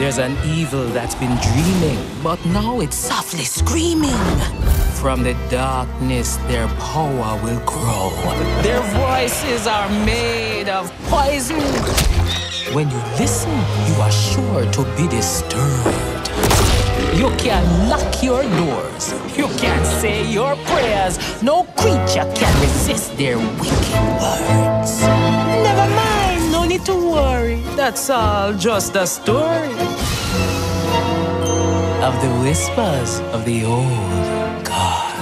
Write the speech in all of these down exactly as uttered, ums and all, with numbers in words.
There's an evil that's been dreaming, but now it's softly screaming. From the darkness, their power will grow. Their voices are made of poison. When you listen, you are sure to be disturbed. You can lock your doors. You can say your prayers. No creature can resist their wicked words. Never mind, no need to worry. That's all just a story of the whispers of the old gods.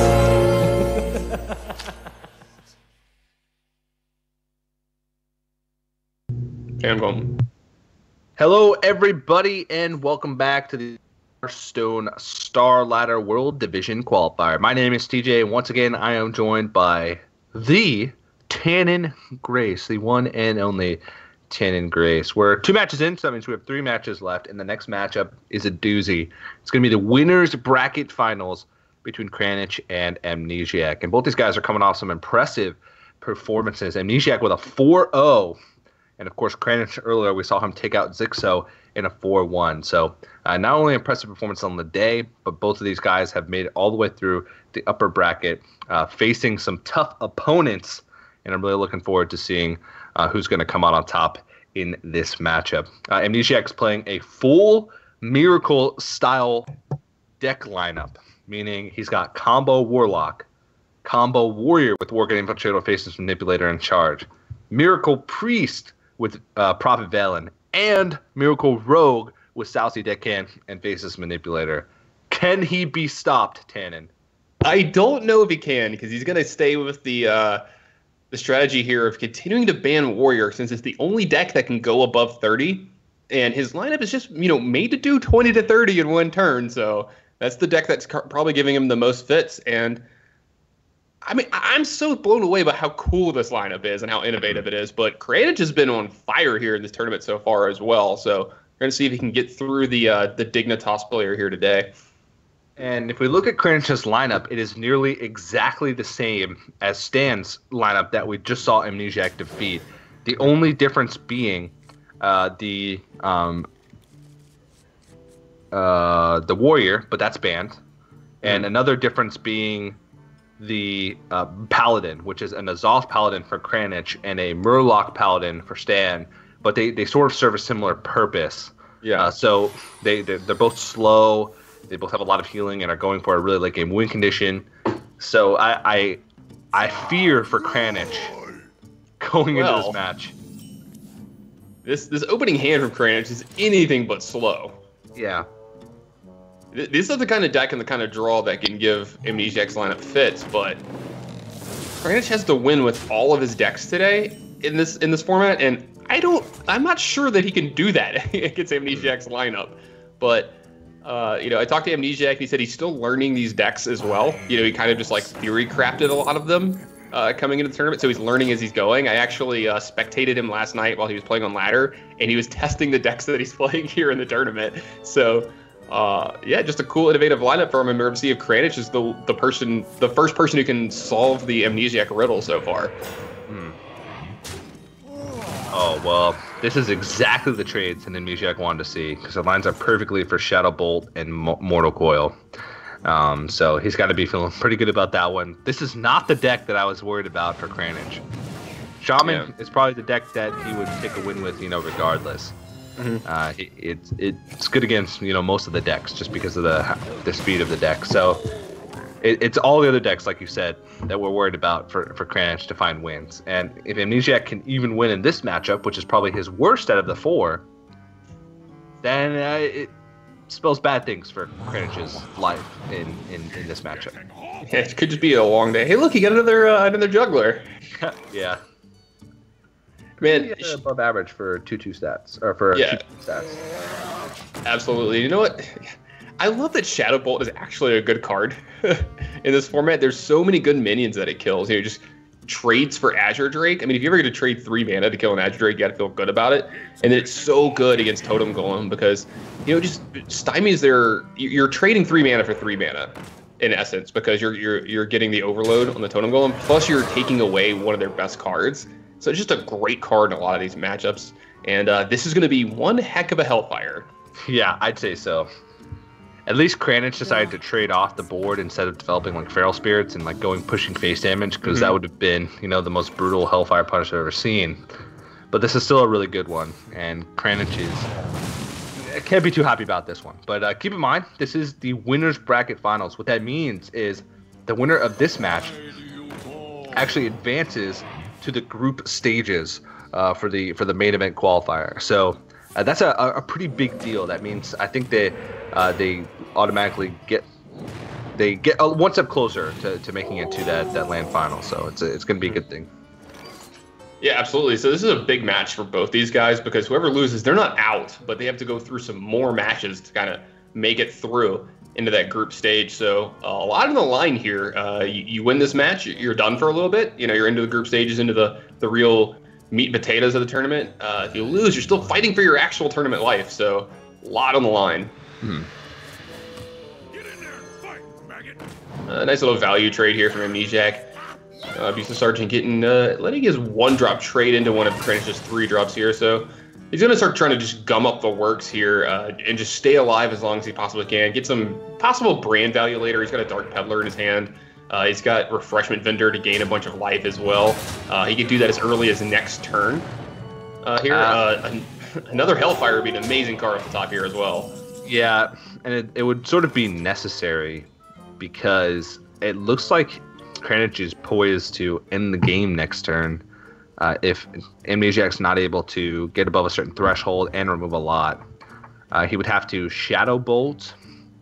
And boom. Hello, everybody, and welcome back to the Hearthstone Star Ladder World Division Qualifier. My name is T J, and once again, I am joined by the Tannen Grace, the one and only Tannen Grace. We're two matches in, so that means we have three matches left, and the next matchup is a doozy. It's going to be the winners bracket finals between Kranich and Amnesiac, and both these guys are coming off some impressive performances. Amnesiac with a four oh. And, of course, Kranich earlier, we saw him take out Zixo in a four one. So uh, not only impressive performance on the day, but both of these guys have made it all the way through the upper bracket, uh, facing some tough opponents. And I'm really looking forward to seeing uh, who's going to come out on top in this matchup. Uh, Amnesiac's playing a full Miracle-style deck lineup, meaning he's got Combo Warlock, Combo Warrior with Worgen Infiltrator, Faceless Manipulator in charge, Miracle Priest with uh, Prophet Valen, and Miracle Rogue with Saucy Deckhand and Faceless Manipulator. Can he be stopped, Tannen? I don't know if he can, because he's going to stay with the uh, the strategy here of continuing to ban Warrior, since it's the only deck that can go above thirty, and his lineup is just, you know, made to do twenty to thirty in one turn, so that's the deck that's probably giving him the most fits, and I mean, I'm so blown away by how cool this lineup is and how innovative it is. But Kranich has been on fire here in this tournament so far as well. So we're going to see if he can get through the uh, the Dignitas player here today. And if we look at Kranich's lineup, it is nearly exactly the same as Stan's lineup that we just saw Amnesiac defeat. The only difference being uh, the um, uh, the Warrior, but that's banned. And another difference being the uh, Paladin, which is an Azoth Paladin for Kranich and a Murloc Paladin for Stan, but they, they sort of serve a similar purpose. Yeah. Uh, so they they're, they're both slow. They both have a lot of healing and are going for a really late game win condition. So I I, I fear for Kranich going well, into this match. This this opening hand from Kranich is anything but slow. Yeah. This is the kind of deck and the kind of draw that can give Amnesiac's lineup fits, but Kranich has to win with all of his decks today in this in this format, and I don't, I'm not sure that he can do that against Amnesiac's lineup. But uh, you know, I talked to Amnesiac, and he said he's still learning these decks as well. You know, he kind of just like theory crafted a lot of them uh, coming into the tournament, so he's learning as he's going. I actually uh, spectated him last night while he was playing on ladder, and he was testing the decks that he's playing here in the tournament. So. Uh, yeah, just a cool, innovative lineup for him. And we're going to see if Kranich is the the person, the first person who can solve the Amnesiac riddle so far. Hmm. Oh, well, this is exactly the trades an Amnesiac wanted to see, because it lines up perfectly for Shadow Bolt and Mo- Mortal Coil. Um, so he's got to be feeling pretty good about that one. This is not the deck that I was worried about for Kranich. Shaman yeah. is probably the deck that he would take a win with, you know, regardless. Mm-hmm. Uh, it, it's it's good against, you know, most of the decks just because of the the speed of the deck. So it, it's all the other decks, like you said, that we're worried about for for Kranich to find wins. And if Amnesiac can even win in this matchup, which is probably his worst out of the four, then uh, it spells bad things for Kranich's life in, in, in this matchup. Yeah, it could just be a long day. Hey, look, you got another uh, another juggler. Yeah. Man, she, above average for two two stats, or for yeah. two two stats. Absolutely. You know what? I love that Shadow Bolt is actually a good card in this format. There's so many good minions that it kills. You know, just trades for Azure Drake. I mean, if you're ever going to trade three mana to kill an Azure Drake, you got to feel good about it. And it's so good against Totem Golem because, you know, just stymies their. You're trading three mana for three mana. In essence, because you're you're you're getting the overload on the Totem Golem, plus you're taking away one of their best cards. So it's just a great card in a lot of these matchups. And uh, this is going to be one heck of a Hellfire. Yeah, I'd say so. At least Kranich decided to trade off the board instead of developing like Feral Spirits and like going pushing face damage, because mm-hmm. that would have been, you know, the most brutal Hellfire punish I've ever seen. But this is still a really good one, and Kranich is... I can't be too happy about this one. But uh, keep in mind, this is the winner's bracket finals. What that means is the winner of this match actually advances to the group stages uh, for the for the main event qualifier. So uh, that's a, a pretty big deal. That means I think they uh, they automatically get they get uh, one step closer to, to making it to that, that land final. So it's a, it's going to be a good thing. Yeah, absolutely. So this is a big match for both these guys, because whoever loses, they're not out, but they have to go through some more matches to kind of make it through into that group stage. So uh, a lot on the line here. Uh, you, you win this match, you're done for a little bit. You know, you're into the group stages, into the, the real meat and potatoes of the tournament. Uh, if you lose, you're still fighting for your actual tournament life. So a lot on the line. Hmm. Get in there and fight, maggot. Uh, nice little value trade here from Amnesiac. Uh, Abusive Sergeant getting, uh, letting his one drop trade into one of Kranich's three drops here. So he's going to start trying to just gum up the works here uh, and just stay alive as long as he possibly can. Get some possible brand value later. He's got a Dark Peddler in his hand. Uh, he's got Refreshment Vendor to gain a bunch of life as well. Uh, he could do that as early as next turn uh, here. Uh, an another Hellfire would be an amazing card off the top here as well. Yeah, and it, it would sort of be necessary because it looks like Kranich is poised to end the game next turn uh, if Amnesiac's not able to get above a certain threshold and remove a lot. Uh, he would have to Shadow Bolt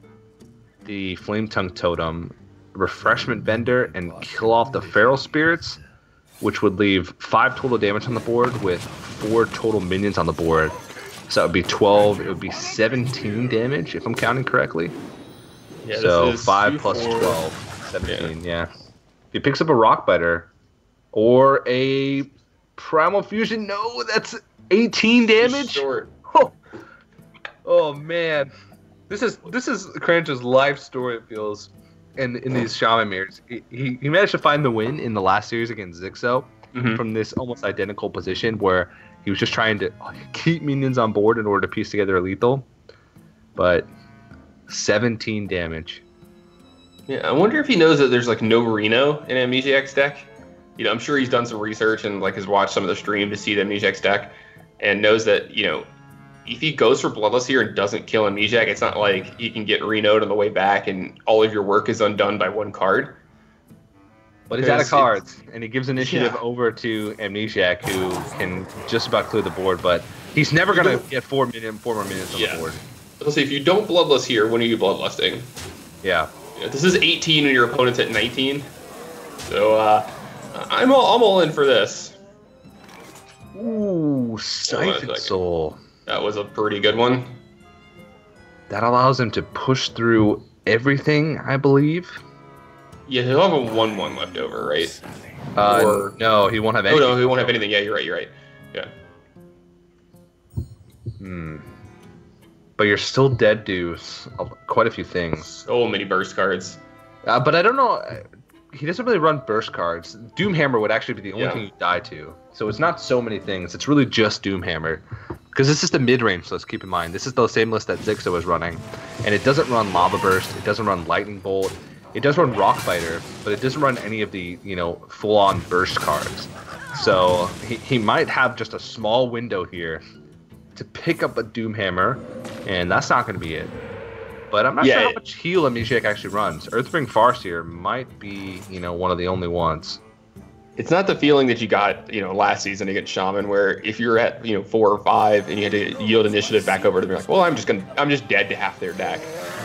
the Flame Tongue Totem, Refreshment Vendor, and kill off the Feral Spirits, which would leave five total damage on the board with four total minions on the board. So that would be twelve. It would be seventeen damage, if I'm counting correctly. Yeah, so this is five two, plus four. twelve. seventeen, yeah. yeah. If he picks up a Rock Biter or a Primal Fusion, no, that's eighteen damage. Short. Oh. oh man, this is this is Kranich's life story. It feels in in these Shaman mirrors. He, he he managed to find the win in the last series against Zixo mm-hmm. from this almost identical position where he was just trying to keep minions on board in order to piece together a lethal, but seventeen damage. Yeah, I wonder if he knows that there's like no Reno in Amnesiac's deck. You know, I'm sure he's done some research and like has watched some of the stream to see the Amnesiac's deck, and knows that, you know, if he goes for Bloodlust here and doesn't kill Amnesiac, it's not like he can get Reno'd on the way back and all of your work is undone by one card. But he's out of Because cards, and he gives initiative Yeah. over to Amnesiac, who can just about clear the board, but he's never You going to don't- get four, million, four more minutes on Yeah. the board. Let's see, if you don't Bloodlust here, when are you Bloodlusting? Yeah. You know, this is eighteen and your opponent's at nineteen. So uh, I'm, all, I'm all in for this. Ooh, Hold Siphon on a second. Soul. That was a pretty good one. That allows him to push through everything, I believe. Yeah, he'll have a one one left over, right? Uh, Or- no, he won't have Oh anything. no, he won't have anything. Yeah, you're right, you're right. Yeah. Hmm. But you're still dead to s- quite a few things. So many burst cards. Uh, but I don't know. uh, He doesn't really run burst cards. Doomhammer would actually be the only Yeah. thing you die to. So it's not so many things. It's really just Doomhammer. Because this is the mid-range, so let's keep in mind. This is the same list that Zixo is running. And it doesn't run Lava Burst. It doesn't run Lightning Bolt. It does run Rock Biter, but it doesn't run any of the, you know, full-on burst cards. So he, he might have just a small window here to pick up a Doomhammer, and that's not going to be it. But I'm not Yeah, sure how it- much heal Amnesiac actually runs. Earthbring Farseer might be, you know, one of the only ones. It's not the feeling that you got, you know, last season against Shaman, where if you're at, you know, four or five and you had to yield initiative back over to them, you're like, well, I'm just gonna, I'm just dead to half their deck.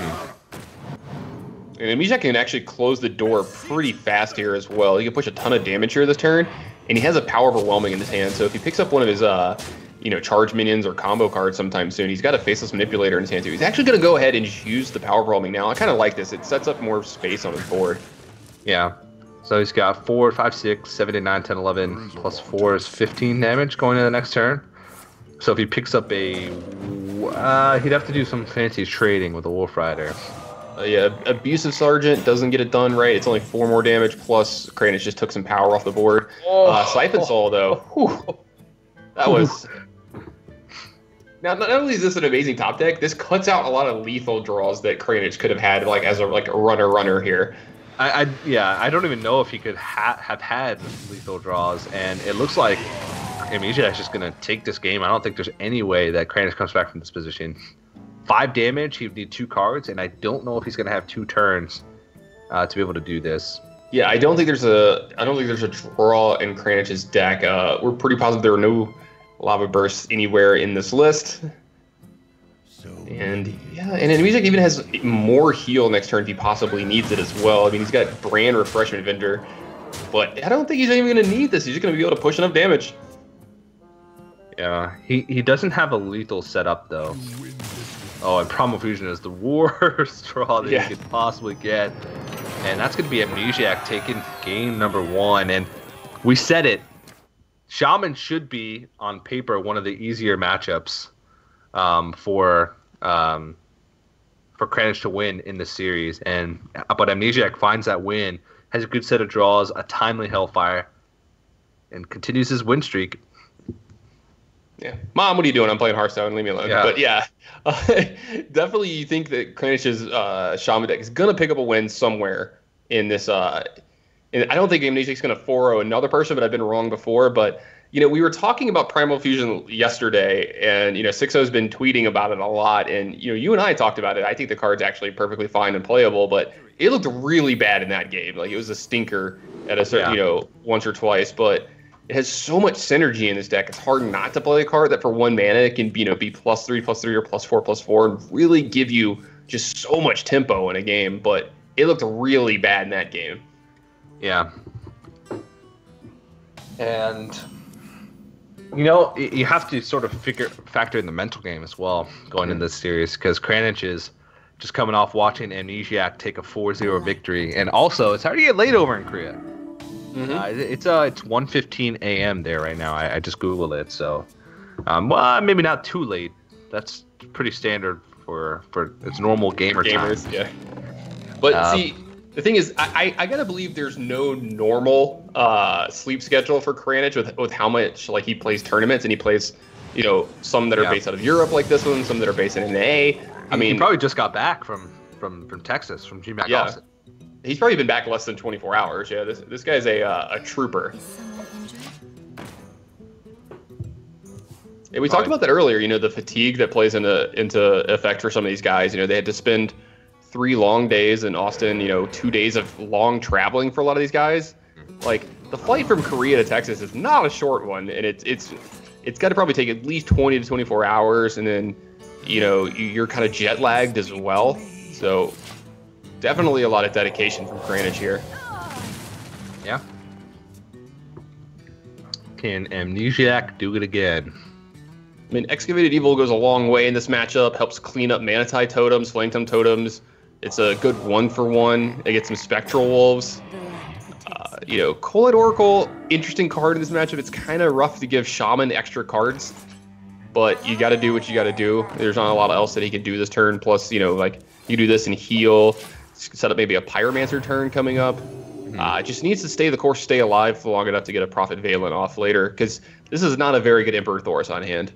And Amnesiac can actually close the door pretty fast here as well. He can push a ton of damage here this turn, and he has a Power Overwhelming in his hand. So if he picks up one of his, uh, you know, charge minions or combo cards sometime soon, he's got a Faceless Manipulator in his hand too. He's actually going to go ahead and just use the Power Overwhelming now. I kind of like this. It sets up more space on his board. Yeah. So he's got four, five, six, seven, eight, nine, ten, eleven, plus four is fifteen damage going into the next turn. So if he picks up a... Uh, he'd have to do some fancy trading with a Wolf Rider. Uh, yeah, Abusive Sergeant doesn't get it done right. It's only four more damage, plus Kranich just took some power off the board. Uh, Siphon Soul, though, whew, that was Now, not only is this an amazing top deck, this cuts out a lot of lethal draws that Kranich could have had, like as a like a runner runner here. I, I yeah, I don't even know if he could ha have had lethal draws, and it looks like Amnesiac's just gonna take this game. I don't think there's any way that Kranich comes back from this position. Five damage, he would need two cards, and I don't know if he's gonna have two turns uh, to be able to do this. Yeah, I don't think there's a I don't think there's a draw in Kranich's deck. Uh, we're pretty positive there are no lava bursts anywhere in this list. And yeah, and Amnesiac even has more heal next turn if he possibly needs it as well. I mean, he's got Brand Refreshment Vendor, but I don't think he's even going to need this. He's just going to be able to push enough damage. Yeah, he, he doesn't have a lethal setup, though. Oh, and Primal Fusion is the worst draw that Yeah. you could possibly get. And that's going to be Amnesiac taking game number one. And we said it. Shaman should be, on paper, one of the easier matchups um, for um, for Kranich to win in the series. And but Amnesiac finds that win, has a good set of draws, a timely Hellfire, and continues his win streak. Yeah, Mom, what are you doing? I'm playing Hearthstone. Leave me alone. Yeah. But yeah, uh, definitely you think that Kranich's uh, Shaman deck is going to pick up a win somewhere in this. Uh, and I don't think Amnesiac's going to four oh another person, but I've been wrong before. But, you know, we were talking about Primal Fusion yesterday, and, you know, six oh's been tweeting about it a lot. And, you know, you and I talked about it. I think the card's actually perfectly fine and playable, but it looked really bad in that game. Like, it was a stinker at a certain, Yeah. you know, once or twice. But it has so much synergy in this deck. It's hard not to play a card that for one mana it can, you know, be plus three, plus three, or plus four, plus four, and really give you just so much tempo in a game. But it looked really bad in that game. Yeah. And, you know, y- you have to sort of figure factor in the mental game as well going into this series, because Kranich is just coming off watching Amnesiac take a four zero victory. And also, it's already late over in Korea. Uh, it- it's uh, it's one fifteen a m there right now. I, I just Googled it, so um, well, maybe not too late. That's pretty standard for for it's normal gamer Gamers, time. yeah. But Um, see, the thing is, I, I, I gotta believe there's no normal uh, sleep schedule for Kranich with with how much like he plays tournaments, and he plays, you know, some that are Yeah. based out of Europe like this one, some that are based in N A. I He- mean, he probably just got back from from from Texas from G MAC Yeah. Austin. he's probably been back less than twenty-four hours. Yeah, this this guy's a uh, a trooper. Is someone injured? Yeah, we talked Probably. about that earlier. You know, the fatigue that plays into into effect for some of these guys. You know, they had to spend three long days in Austin. You know, two days of long traveling for a lot of these guys. Like the flight from Korea to Texas is not a short one, and it's it's it's got to probably take at least twenty to twenty-four hours, and then you know you- you're kind of jet lagged as well. So definitely a lot of dedication from Kranich here. Yeah. Can Amnesiac do it again? I mean, Excavated Evil goes a long way in this matchup, helps clean up Manitai totems, Flame Tongue totems. It's a good one for one. They get some Spectral Wolves. Uh, you know, Colite Oracle, interesting card in this matchup. It's kind of rough to give Shaman extra cards, but you got to do what you got to do. There's not a lot else that he can do this turn. Plus, you know, like you do this and heal, set up maybe a Pyromancer turn coming up. Uh, just needs to stay the course, stay alive for long enough to get a Prophet Valen off later, because this is not a very good Emperor Thorus on hand.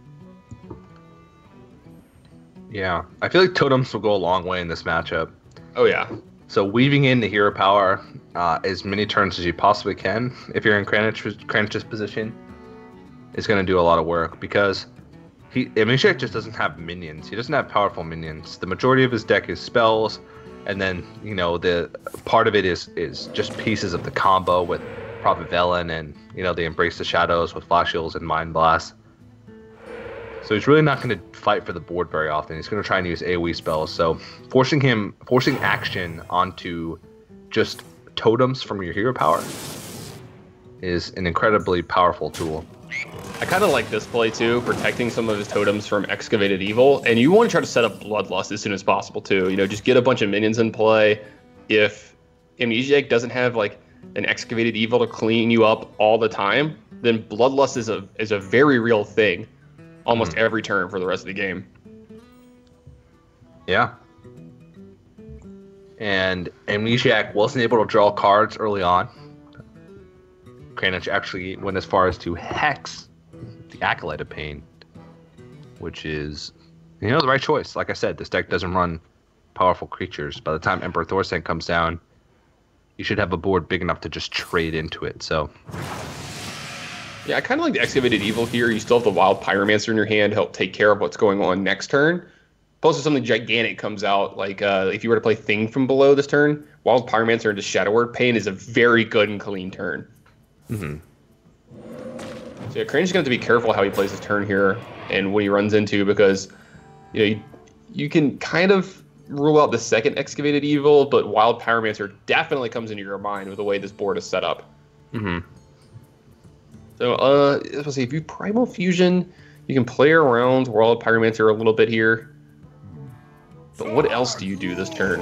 Yeah. I feel like totems will go a long way in this matchup. Oh yeah, So weaving in the hero power uh, as many turns as you possibly can, if you're in Kranich, Kranich's position, is going to do a lot of work, because he Amnesiac just doesn't have minions. He doesn't have powerful minions. The majority of his deck is spells, and then you know the part of it is is just pieces of the combo with Prophet Velen, and you know they Embrace the Shadows with Flash Heals and Mind Blast. So he's really not going to fight for the board very often. He's going to try and use AoE spells. So forcing him, forcing action onto just totems from your hero power is an incredibly powerful tool. I kind of like this play too, protecting some of his totems from Excavated Evil, and you want to try to set up Bloodlust as soon as possible too. You know, just get a bunch of minions in play. If Amnesiac doesn't have like an Excavated Evil to clean you up all the time, then Bloodlust is a is a very real thing, almost Mhm. every turn for the rest of the game. Yeah. And Amnesiac wasn't able to draw cards early on. Kranich actually went as far as to hex the Acolyte of Pain. which is, you know, the right choice. Like I said, this deck doesn't run powerful creatures. By the time Emperor Thorsan comes down, you should have a board big enough to just trade into it. So, yeah, I kind of like the Excavated Evil here. You still have the Wild Pyromancer in your hand to help take care of what's going on next turn. Plus, if something gigantic comes out, like uh, if you were to play Thing from below this turn, Wild Pyromancer into Shadow Word Pain is a very good and clean turn. mm-hmm. So yeah, Crane's going to have to be careful how he plays his turn here and what he runs into, because you know you, you can kind of rule out the second Excavated Evil, but Wild Pyromancer definitely comes into your mind with the way this board is set up. Mm-hmm. So, uh, I was gonna say, if you Primal Fusion, you can play around Wild Pyromancer a little bit here. But what else do you do this turn?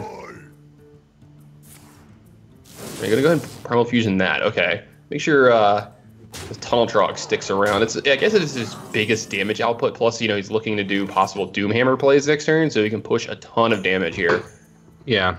You're gonna go ahead and Primal Fusion that. Okay. Make sure uh, the Tunnel Trog sticks around. It's I guess it's his biggest damage output. Plus, you know, he's looking to do possible Doomhammer plays next turn, so he can push a ton of damage here. Yeah.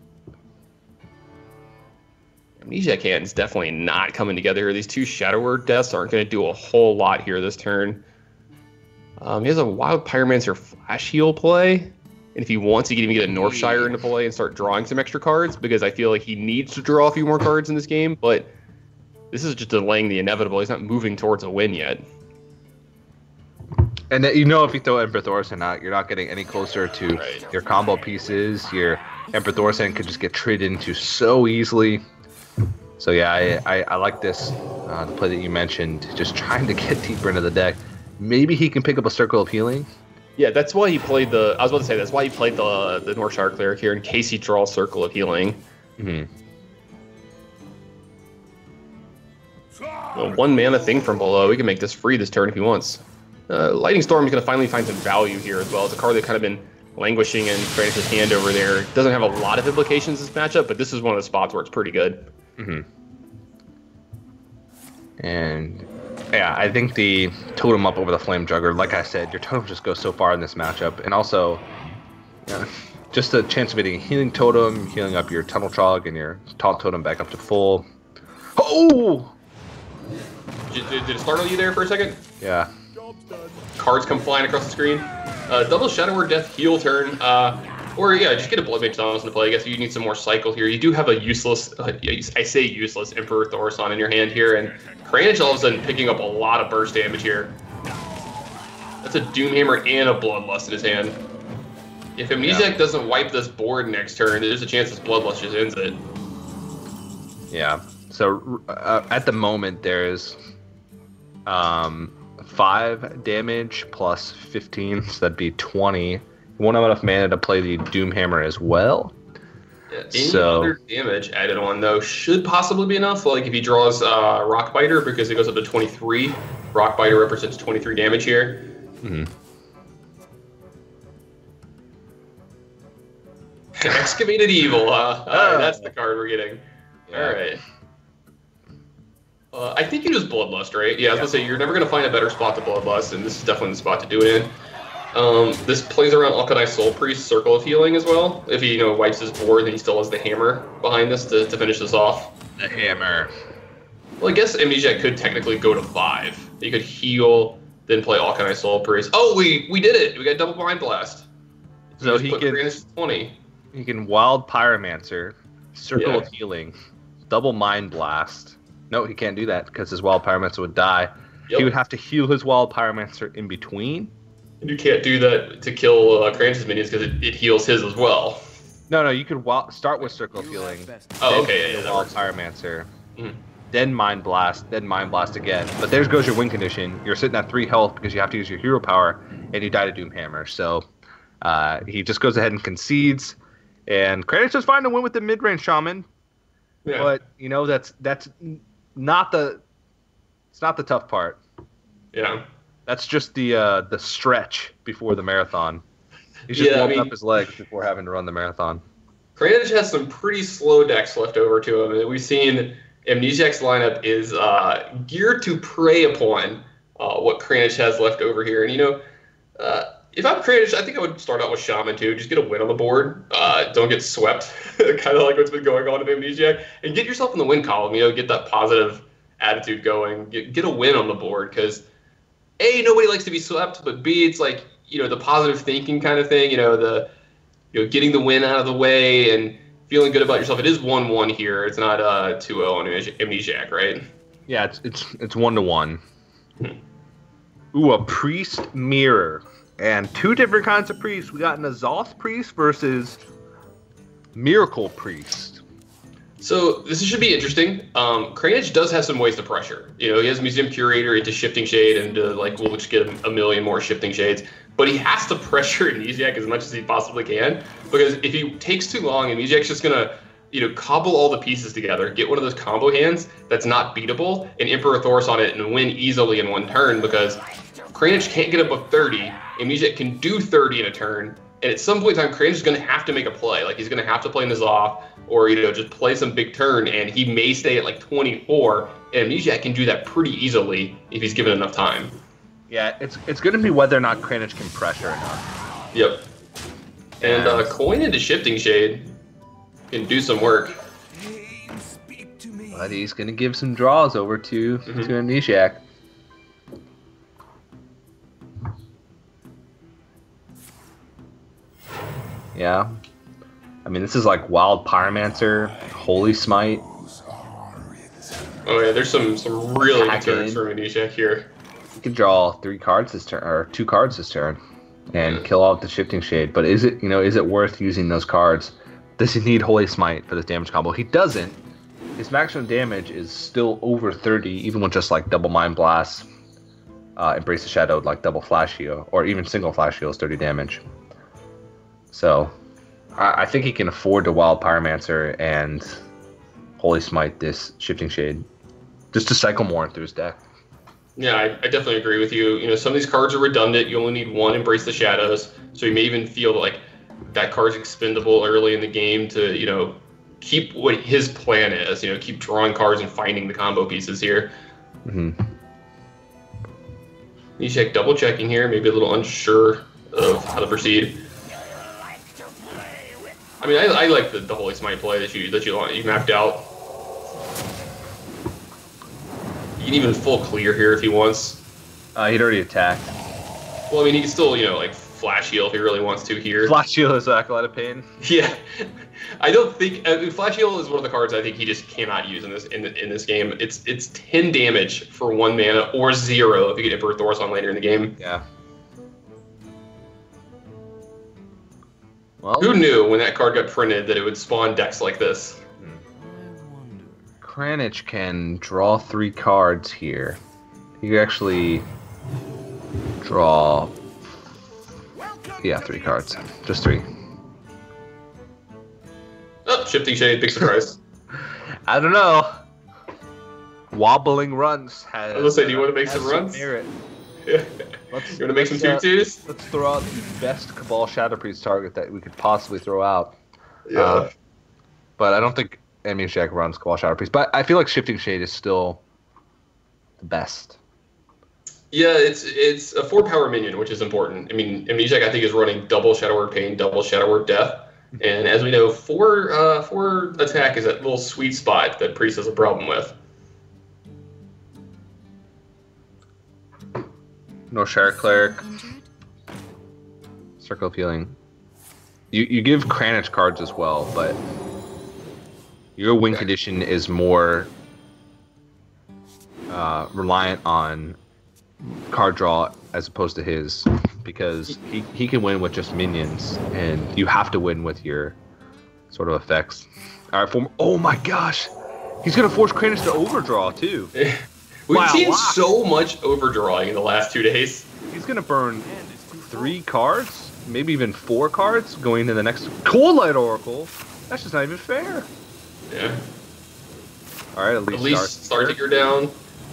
Amnesiac Hand's definitely not coming together. These two Shadow Word deaths aren't going to do a whole lot here this turn. Um, he has a Wild Pyromancer Flash Heal play. And if he wants, he can even get a Northshire into play and start drawing some extra cards, because I feel like he needs to draw a few more cards in this game. But this is just delaying the inevitable. He's not moving towards a win yet. And that, you know, if you throw Emperor Thorsan out, you're not getting any closer to Right. your combo pieces. Your Emperor Thorsan could just get traded into so easily. So yeah, I, I, I like this uh, the play that you mentioned, just trying to get deeper into the deck. Maybe he can pick up a Circle of Healing. Yeah, that's why he played the... I was about to say, that's why he played the, the Northshire Cleric here, in case he draws Circle of Healing. Mm-hmm. A one mana Thing from below. He can make this free this turn if he wants. Uh, Lightning Storm is going to finally find some value here as well. It's a card that kind of been languishing in Kratos' hand over there. It doesn't have a lot of implications this matchup, but this is one of the spots where it's pretty good. Mm-hmm. And yeah, I think the totem up over the Flame Jugger, like I said, your totem just goes so far in this matchup. And also, you know, just a chance of getting a healing totem, healing up your Tunnel Trog and your Taunt Totem back up to full. Oh! Did, did, did it startle you there for a second? Yeah. Cards come flying across the screen. Uh, double Shadow Word Death heal turn. Uh, or yeah, just get a Blood Mage Thomas into play. I guess you need some more cycle here. You do have a useless, uh, I say useless, Emperor Thorsan in your hand here, and Kranich all of a sudden picking up a lot of burst damage here. That's a Doomhammer and a Bloodlust in his hand. If Amnesiac Yeah. doesn't wipe this board next turn, there's a chance this Bloodlust just ends it. Yeah. So uh, at the moment, there's um, five damage plus fifteen, so that'd be twenty. You won't have enough mana to play the Doomhammer as well. Yeah, any So- other damage added on, though, should possibly be enough. Like if he draws uh, Rockbiter, because it goes up to twenty-three. Rockbiter represents twenty-three damage here. Mm-hmm. Excavated Evil, huh? All right, Oh. that's the card we're getting. Yeah. All right. Uh, I think you just Bloodlust, right? Yeah, I was gonna say you're never gonna find a better spot to Bloodlust, and this is definitely the spot to do it in. Um, this plays around Alkanai Soul Priest Circle of Healing as well. If he, you know, wipes his board, then he still has the hammer behind this to, to finish this off. The hammer. Well, I guess Amnesiac could technically go to five. He could heal, then play Alkanai Soul Priest. Oh, we we did it! We got double Mind Blast. So Just he put can Kranich to twenty. he can Wild Pyromancer, Circle Yeah. of Healing, double Mind Blast. No, he can't do that because his Wild Pyromancer would die. Yep. He would have to heal his Wild Pyromancer in between. You can't do that to kill uh, Kranich's minions because it, it heals his as well. No, no, you could wa- start with Circle of Healing. Oh, then okay, heal yeah, the that Wild works. Pyromancer. Mhm. Then Mind Blast, then Mind Blast again. But there goes your win condition. You're sitting at three health because you have to use your hero power, and you die to Doomhammer. So uh, he just goes ahead and concedes. And Kranich does fine to win with the mid-range Shaman. Yeah. But you know that's that's not the it's not the tough part. yeah. That's just the uh, the stretch before the marathon. He's just Yeah, I warming mean- up his legs before having to run the marathon. Kranich has some pretty slow decks left over to him. And we've seen Amnesiac's lineup is uh, geared to prey upon uh, what Kranich has left over here. And, you know, uh, if I'm Kranich, I think I would start out with Shaman, too. Just get a win on the board. Uh, don't get swept, kind of like what's been going on in Amnesiac. And get yourself in the win column, you know, get that positive attitude going. Get, get a win on the board, because A, nobody likes to be swept, but B, it's like, you know, the positive thinking kind of thing, you know, the, you know, getting the win out of the way and feeling good about yourself. It is one one here. It's not uh two oh on Amnesiac, right? Yeah, it's it's it's one to one. Ooh, a priest mirror. And two different kinds of priests. We got an Azoth priest versus Miracle priest. So this should be interesting. Um, Cranage does have some ways to pressure. You know, he has Museum Curator into Shifting Shade, and uh, like we'll just get a, a million more Shifting Shades. But he has to pressure Amnesiac as much as he possibly can, because if he takes too long, Amnesiac's just gonna, you know, cobble all the pieces together, get one of those combo hands that's not beatable, and Emperor Thoris on it and win easily in one turn, because Cranage can't get above thirty. Amnesiac can do thirty in a turn, and at some point in time, Cranage is going to have to make a play. Like, he's going to have to play N'Zoth, or, you know, just play some big turn, and he may stay at like twenty-four, and Amnesiac can do that pretty easily if he's given enough time. Yeah, it's it's going to be whether or not Cranage can pressure enough. Yep. And uh, coin into Shifting Shade can do some work. But he's going to give some draws over to, Mm-hmm. to Amnesiac. Yeah. I mean, this is like Wild Pyromancer, Holy Smite. Oh yeah, there's some some really good turns Hacking. for Amnesiac here. You can draw three cards this turn, or two cards this turn, and kill off the Shifting Shade. But is it, you know, is it worth using those cards? Does he need Holy Smite for this damage combo? He doesn't. His maximum damage is still over thirty, even with just like double Mind Blast, uh, Embrace the Shadow, like double Flash Heal, or even single Flash Heal is thirty damage. So, I, I think he can afford to Wild Pyromancer and Holy Smite this Shifting Shade, just to cycle more through his deck. Yeah, I, I definitely agree with you. You know, some of these cards are redundant. You only need one Embrace the Shadows, so you may even feel that, like, that card's expendable early in the game to, you know, keep what his plan is. You know, keep drawing cards and finding the combo pieces here. Mm-hmm. You check double checking here, maybe a little unsure of how to proceed. I mean, I, I like the, the Holy Smite play that you that you you mapped out. You can even full clear here if he wants. Uh, he'd already attacked. Well, I mean, he can still, you know, like Flash Heal if he really wants to here. Flash Heal is Acolyte of Pain. Yeah, I don't think uh, Flash Heal is one of the cards I think he just cannot use in this in, in this game. It's it's ten damage for one mana or zero if you get Emperor Thoris on later in the game. Yeah. Well, Who knew when that card got printed that it would spawn decks like this? Cranage can draw three cards here. He could actually draw, yeah, three cards. Just three. Oh, Shifting Shade, big surprise. I don't know. Wobbling Runs has. I was gonna say, do you want to make has some runs? merit. Yeah. Let's, You want to make some let's, two uh, twos? Let's throw out the best Cabal Shadow Priest target that we could possibly throw out. Yeah. Uh, but I don't think Amnesiac runs Cabal Shadow Priest. But I feel like Shifting Shade is still the best. Yeah, it's it's a four power minion, which is important. I mean, Amnesiac I think is running double Shadow Word Pain, double Shadow Word Death, and as we know, four uh, four attack is that little sweet spot that Priest has a problem with. No Shire Cleric. Circle of Healing. You you give Cranage cards as well, but your win condition is more uh, reliant on card draw as opposed to his, because he, he can win with just minions, and you have to win with your sort of effects. All right, form. Oh my gosh, he's gonna force Cranage to overdraw too. We've Wow, seen wow. so much overdrawing in the last two days. He's gonna burn three cards, maybe even four cards, going into the next Cold Light Oracle. That's just not even fair. Yeah. All right, at least, At least Star Star Ticker down.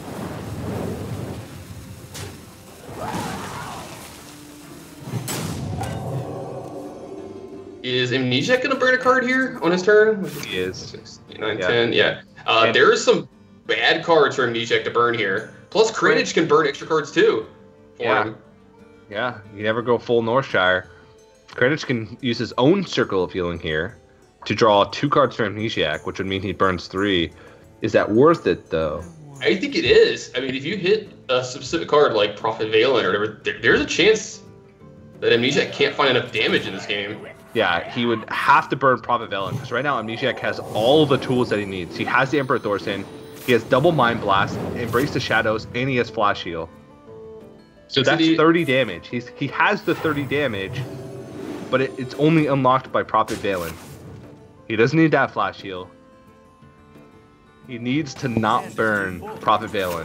Is Amnesiac gonna burn a card here on his turn? He is. Six, eight, nine, Yeah. ten, yeah. Uh, And- there is some bad cards for Amnesiac to burn here. Plus, Cranage can burn extra cards too. For Yeah. him. Yeah, you never go full Northshire. Cranage can use his own Circle of Healing here to draw two cards for Amnesiac, which would mean he burns three. Is that worth it, though? I think it is. I mean, if you hit a specific card like Prophet Valen or whatever, there, there's a chance that Amnesiac can't find enough damage in this game. Yeah, he would have to burn Prophet Valen, because right now Amnesiac has all the tools that he needs. He has the Emperor Thorson, he has double Mind Blast, Embrace the Shadows, and he has Flash Heal. So that's thirty damage. He's he has the thirty damage, but it, it's only unlocked by Prophet Valen. He doesn't need that Flash Heal. He needs to not burn Prophet Valen.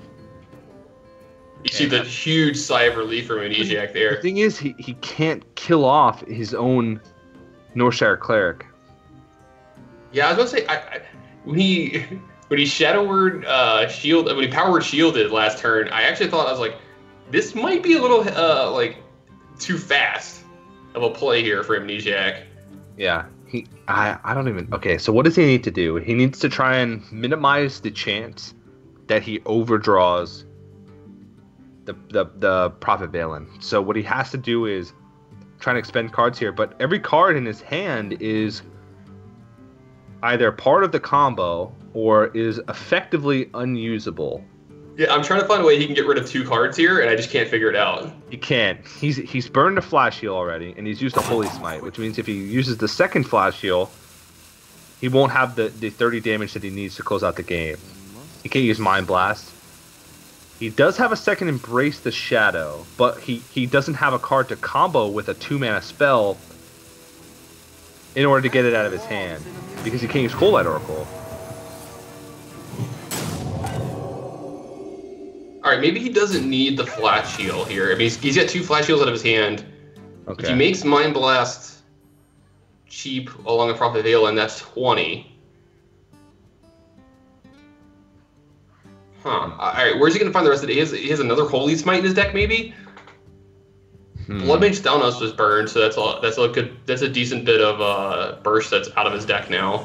You see the huge sigh of relief from Amnesiac there. The thing is, he, he can't kill off his own Northshire Cleric. Yeah, I was gonna say, I, I, when he when he Shadow Word uh, shield, when he Power Word shielded last turn, I actually thought, I was like, this might be a little uh, like too fast of a play here for Amnesiac. Yeah, he I I don't even. Okay, so what does he need to do? He needs to try and minimize the chance that he overdraws the the the Prophet Valen. So what he has to do is try and expend cards here, but every card in his hand is either part of the combo or is effectively unusable. Yeah, I'm trying to find a way he can get rid of two cards here, and I just can't figure it out. He can't. He's he's burned a Flash Heal already, and he's used a Holy Smite, which means if he uses the second Flash Heal, he won't have the, the thirty damage that he needs to close out the game. He can't use Mind Blast. He does have a second Embrace the Shadow, but he, he doesn't have a card to combo with a two-mana spell in order to get it out of his hand, because he can't use Cold Light Oracle. All right, maybe he doesn't need the Flash Heal here. I mean, he's, he's got two Flash Heals out of his hand. Okay. If he makes Mind Blast cheap along with Prophet Valen, that's twenty. Huh. All right, where's he going to find the rest of it? He has, he has another Holy Smite in his deck, maybe? Hmm. Blood Mage Thalnos was burned, so that's a, that's a good, that's a decent bit of uh, burst that's out of his deck now.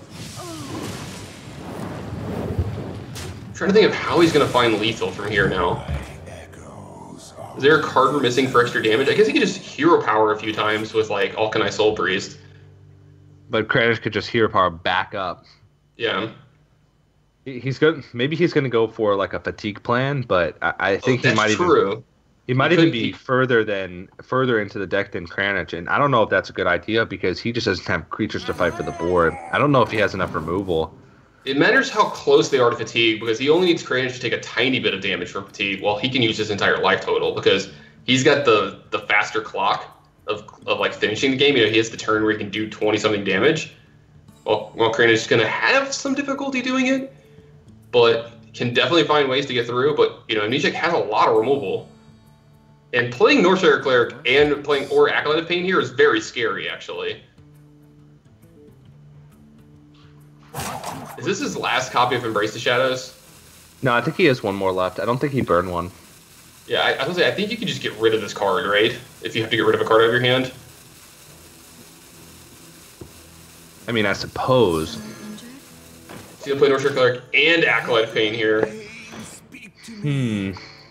I'm trying to think of how he's going to find lethal from here now. Is there a card we're missing for extra damage? I guess he could just hero power a few times with like Alkanai Soul Priest. But Kranich could just hero power back up. Yeah. He's good. Maybe he's going to go for like a fatigue plan, but I, I think oh, he might true. even he might he even be he, further than further into the deck than Kranich, and I don't know if that's a good idea because he just doesn't have creatures to fight for the board. I don't know if he has enough removal. It matters how close they are to fatigue because he only needs Kranich to take a tiny bit of damage from fatigue, while he can use his entire life total because he's got the the faster clock of of like finishing the game. You know, he has the turn where he can do twenty something damage. Well, well, Kranich is going to have some difficulty doing it, but can definitely find ways to get through. But, you know, Amnesiac has a lot of removal. And playing Northshire Cleric and playing or Acolyte of Pain here is very scary, actually. Is this his last copy of Embrace the Shadows? No, I think he has one more left. I don't think he burned one. Yeah, I, I was gonna say, I think you can just get rid of this card, right? If you have to get rid of a card out of your hand. I mean, I suppose. So you'll play Northshire Cleric and Acolyte of Pain here. Hmm.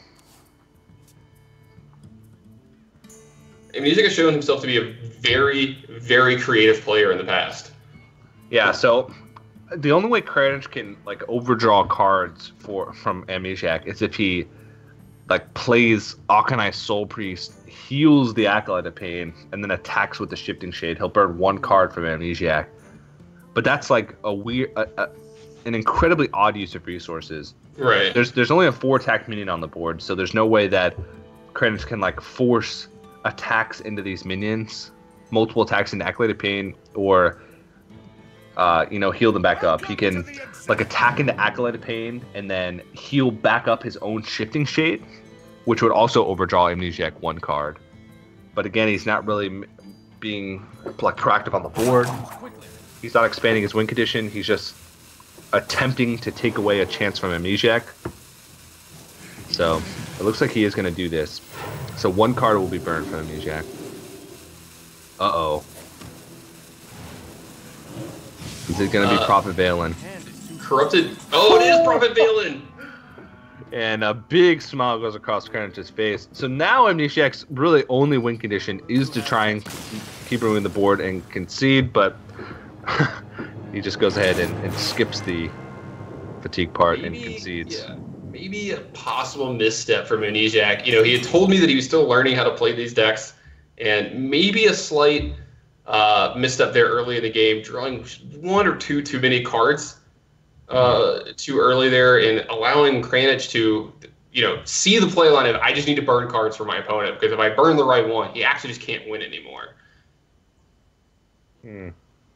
Amnesiac has shown himself to be a very, very creative player in the past. Yeah, so the only way Kranich can like overdraw cards for from Amnesiac is if he like plays Alkanai Soul Priest, heals the Acolyte of Pain, and then attacks with the Shifting Shade. He'll burn one card from Amnesiac. But that's like a weird, a, a, an incredibly odd use of resources. Right. There's there's only a four attack minion on the board, so there's no way that Kranich can like force attacks into these minions, multiple attacks into Acolyte of Pain, or uh, you know, heal them back up. He can like attack into Acolyte of Pain and then heal back up his own Shifting Shade, which would also overdraw Amnesiac one card. But again, he's not really m- being like proactive on the board. He's not expanding his win condition. He's just attempting to take away a chance from Amnesiac. So it looks like he is going to do this. So one card will be burned from Amnesiac. Uh-oh. Is it going to be uh, Prophet Valen? Corrupted. Oh, it is Prophet Valen! And a big smile goes across Kranich's face. So now Amnesiac's really only win condition is to try and keep removing the board and concede, but he just goes ahead and, and skips the fatigue part maybe, and concedes. Yeah, maybe a possible misstep from Amnesiac. You know, he had told me that he was still learning how to play these decks, and maybe a slight uh, misstep there early in the game, drawing one or two too many cards uh, too early there, and allowing Kranich to, you know, see the play line of, I just need to burn cards for my opponent, because if I burn the right one, he actually just can't win anymore. Hmm.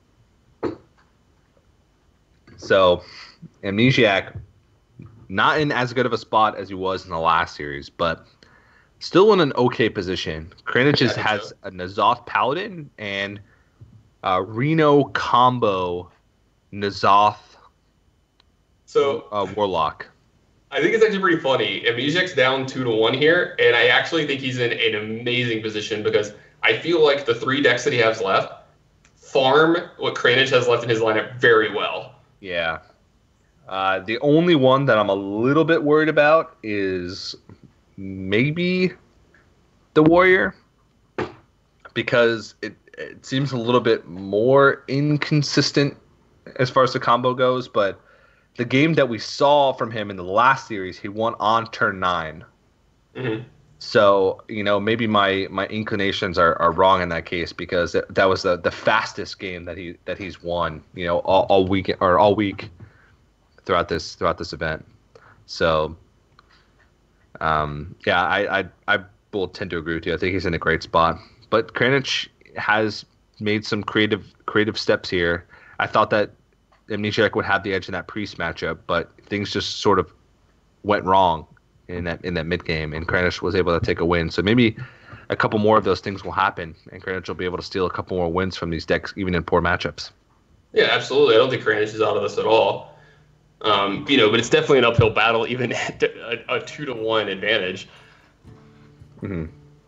So, Amnesiac, not in as good of a spot as he was in the last series, but still in an okay position. Kranich Yeah, has so. a N'Zoth Paladin and a Reno combo N'Zoth So uh, Warlock. I think it's actually pretty funny. Amnesiac's down two to one here, and I actually think he's in an amazing position because I feel like the three decks that he has left farm what Kranich has left in his lineup very well. Yeah. Uh, the only one that I'm a little bit worried about is maybe the Warrior, because it, it seems a little bit more inconsistent as far as the combo goes, but the game that we saw from him in the last series, he won on turn nine. Mm-hmm. So, you know, maybe my, my inclinations are, are wrong in that case, because that, that was the, the fastest game that he that he's won, you know, all, all week or all week throughout this throughout this event. So, um, yeah, I, I I will tend to agree with you. I think he's in a great spot. But Kranich has made some creative creative steps here. I thought that Amnesiac would have the edge in that Priest matchup, but things just sort of went wrong in that in that mid game, and Kranich was able to take a win. So maybe a couple more of those things will happen, and Kranich will be able to steal a couple more wins from these decks, even in poor matchups. Yeah, absolutely. I don't think Kranich is out of this at all. Um, you know, but it's definitely an uphill battle, even at a, a two to one advantage. Mm-hmm.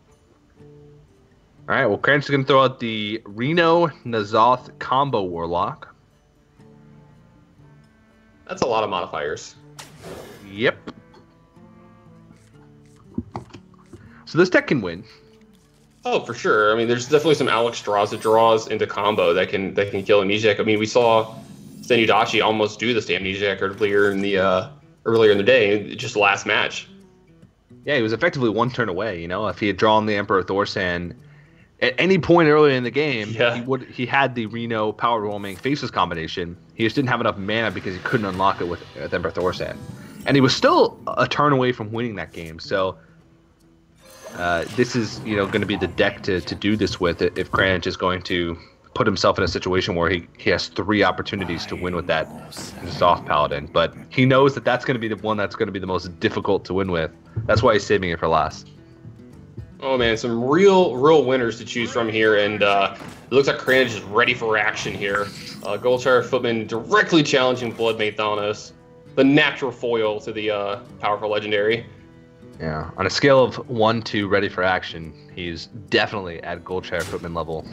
All right, well, Kranich is going to throw out the Reno N'Zoth combo Warlock. That's a lot of modifiers. Yep. So this deck can win. Oh, for sure. I mean, there's definitely some Alex draws that draws into combo that can that can kill Amnesiac. I mean, we saw Senudachi almost do this to Amnesiac earlier in the uh, earlier in the day, just last match. Yeah, he was effectively one turn away. You know, if he had drawn the Emperor Thorsan at any point earlier in the game, yeah. he would he had the Reno Power Roaming Faceless combination. He just didn't have enough mana because he couldn't unlock it with, with Emperor Thorsan, and he was still a turn away from winning that game. So. Uh, this is, you know, going to be the deck to, to do this with if Kranich is going to put himself in a situation where he, he has three opportunities to win with that soft Paladin. But he knows that that's going to be the one that's going to be the most difficult to win with. That's why he's saving it for last. Oh, man, some real, real winners to choose from here. And uh, it looks like Kranich is ready for action here. Uh, Goldshire Footman directly challenging Bloodmate Thanos, the natural foil to the uh, powerful legendary. Yeah, on a scale of one to ready for action, he's definitely at Goldshire Footman level.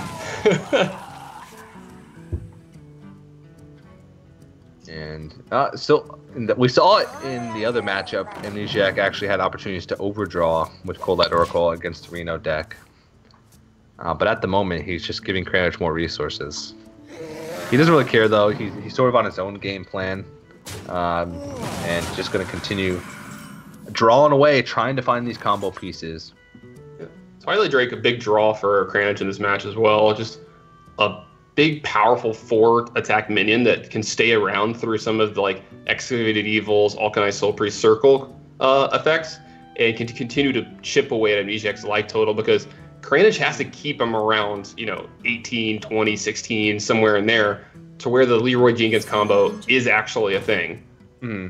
and uh, still, the, we saw it in the other matchup. Amnesiac actually had opportunities to overdraw with Cold Light Oracle against the Reno deck. Uh, but at the moment, he's just giving Kranich more resources. He doesn't really care, though. He, he's sort of on his own game plan, um, and just going to continue drawing away, trying to find these combo pieces. Yeah. Twilight Drake, a big draw for Kranich in this match as well. Just a big, powerful four attack minion that can stay around through some of the like Excavated Evils, Alkanized Soul Priest Circle uh, effects, and can continue to chip away at Amnesiac's life total, because Kranich has to keep him around, you know, eighteen, twenty, sixteen, somewhere in there, to where the Leroy Jenkins combo is actually a thing. Hmm.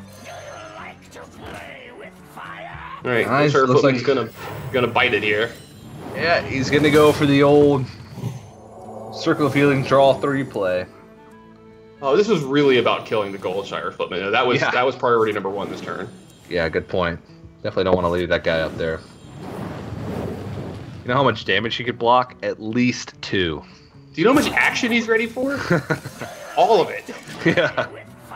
All right, Nice. sure Looks Footman's like- gonna gonna bite it here. Yeah, he's going to go for the old Circle of Healing draw three play. Oh, this was really about killing the Goldshire Footman. That was Yeah. that was priority number one this turn. Yeah, good point. Definitely don't want to leave that guy up there. You know how much damage he could block? At least two. Do you know how much action he's ready for? All of it. Yeah.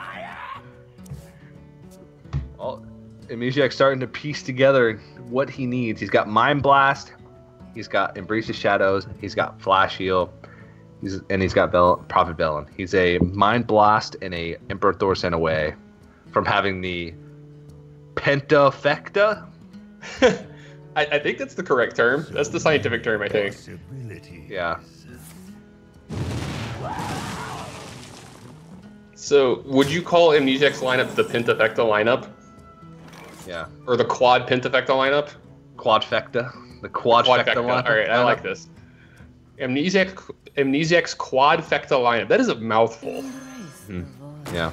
Well, Amnesiac's starting to piece together what he needs. He's got Mind Blast, he's got Embrace the Shadows, he's got Flash Heal, he's, and he's got Bell, Prophet Velen. He's a Mind Blast and a Emperor Thorsan away from having the Pentafecta. I, I think that's the correct term. That's the scientific term, I think. Yeah. So, would you call Amnesiac's lineup the Pentafecta lineup? Yeah. Or the Quad Pentafecta lineup? Quadfecta. The Quadfecta Quadfecta. lineup. All right, I like this. Amnesiac, Amnesiac's Quadfecta lineup. That is a mouthful. Mm. Yeah.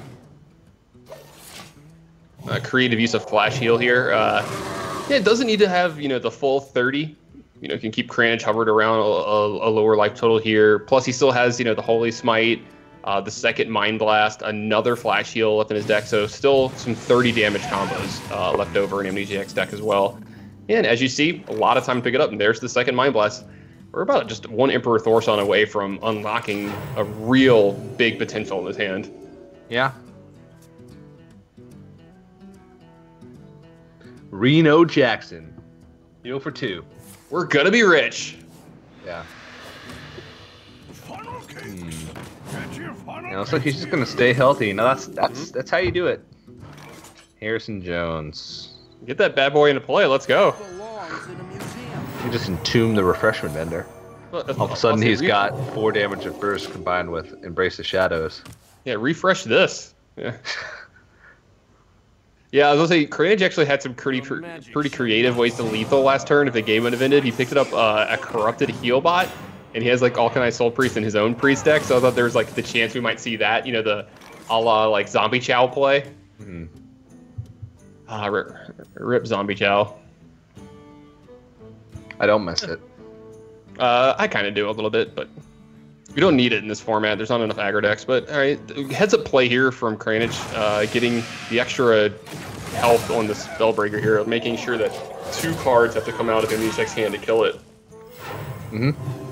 Uh, creative use of Flash Heal here. Uh, yeah, it doesn't need to have, you know, the full thirty. You know, can keep Kranich hovered around a, a, a lower life total here. Plus, he still has, you know, the Holy Smite, uh, the second Mind Blast, another Flash Heal left in his deck. So still some thirty damage combos uh, left over in Amnesiac's deck as well. And as you see, a lot of time to pick it up. And there's the second Mind Blast. We're about just one Emperor Thorson away from unlocking a real big potential in his hand. Yeah. Reno Jackson. zero for two. We're gonna be rich. Yeah. Funnel cake. Hmm. Get your funnel It looks like cake he's just gonna stay healthy. No, that's that's Mm-hmm. that's how you do it. Harrison Jones. Get that bad boy into play. Let's go. belongs in a museum. He just entombed the refreshment vendor. All of a sudden, he's got four damage at burst combined with Embrace the Shadows. Yeah, refresh this. Yeah. Yeah, I was gonna say, Kranich actually had some pretty cr- pretty creative ways to lethal last turn. If the game would have ended, he picked it up uh, a corrupted heal bot, and he has like Alkanai Soul Priest in his own priest deck. So I thought there was like the chance we might see that, you know, the a la like Zombie Chow play. Mm-hmm. Ah, rip, rip Zombie Chow. I don't miss it. Uh, I kind of do a little bit, but we don't need it in this format. There's not enough aggro decks. But all right, heads up play here from Kranich, uh, getting the extra health on the Spellbreaker here, making sure that two cards have to come out of Amnesiac's hand to kill it. Mm-hmm.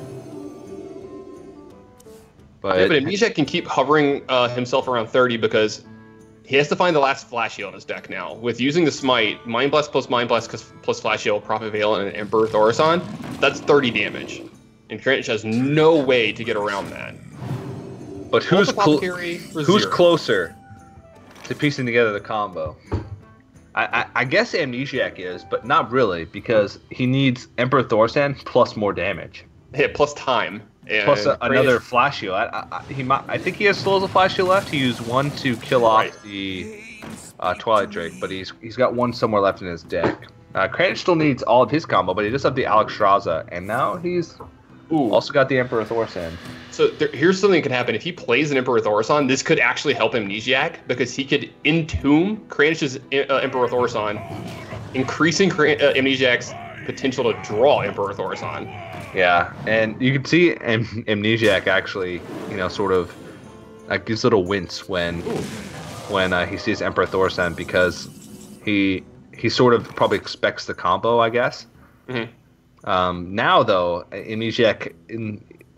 But, Yeah, but Amnesiac can keep hovering uh, himself around thirty because he has to find the last Flash Heal in his deck now. With using the Smite, Mind Blast plus Mind Blast plus Flash Heal, Prophet Valen, and Emperor Thaurissan, that's thirty damage. And Kranich has no way to get around that. but who's clo- Apothecary for who's zero. closer to piecing together the combo? I, I, I guess Amnesiac is, but not really, because he needs Emperor Thorsan plus more damage. Yeah, plus time. And Plus a, Kranich- another Flash Heal. I, I, he might, I think he has still has a Flash Heal left. He used one to kill off Right. the uh, Twilight Drake, but he's he's got one somewhere left in his deck. Uh, Kranich still needs all of his combo, but he just have the Alex Straza, and now he's Ooh. also got the Emperor Thorsan. So there, here's something that could happen. If he plays an Emperor Thaurissan, this could actually help Amnesiac because he could entomb Kranich's uh, Emperor Thaurissan, increasing Kran- uh, Amnesiac's potential to draw Emperor Thaurissan. Yeah, and you can see Am- Amnesiac actually, you know, sort of like gives a little wince when when uh, he sees Emperor Thorsan because he he sort of probably expects the combo, I guess. Mhm. Um, now though, Amnesiac in,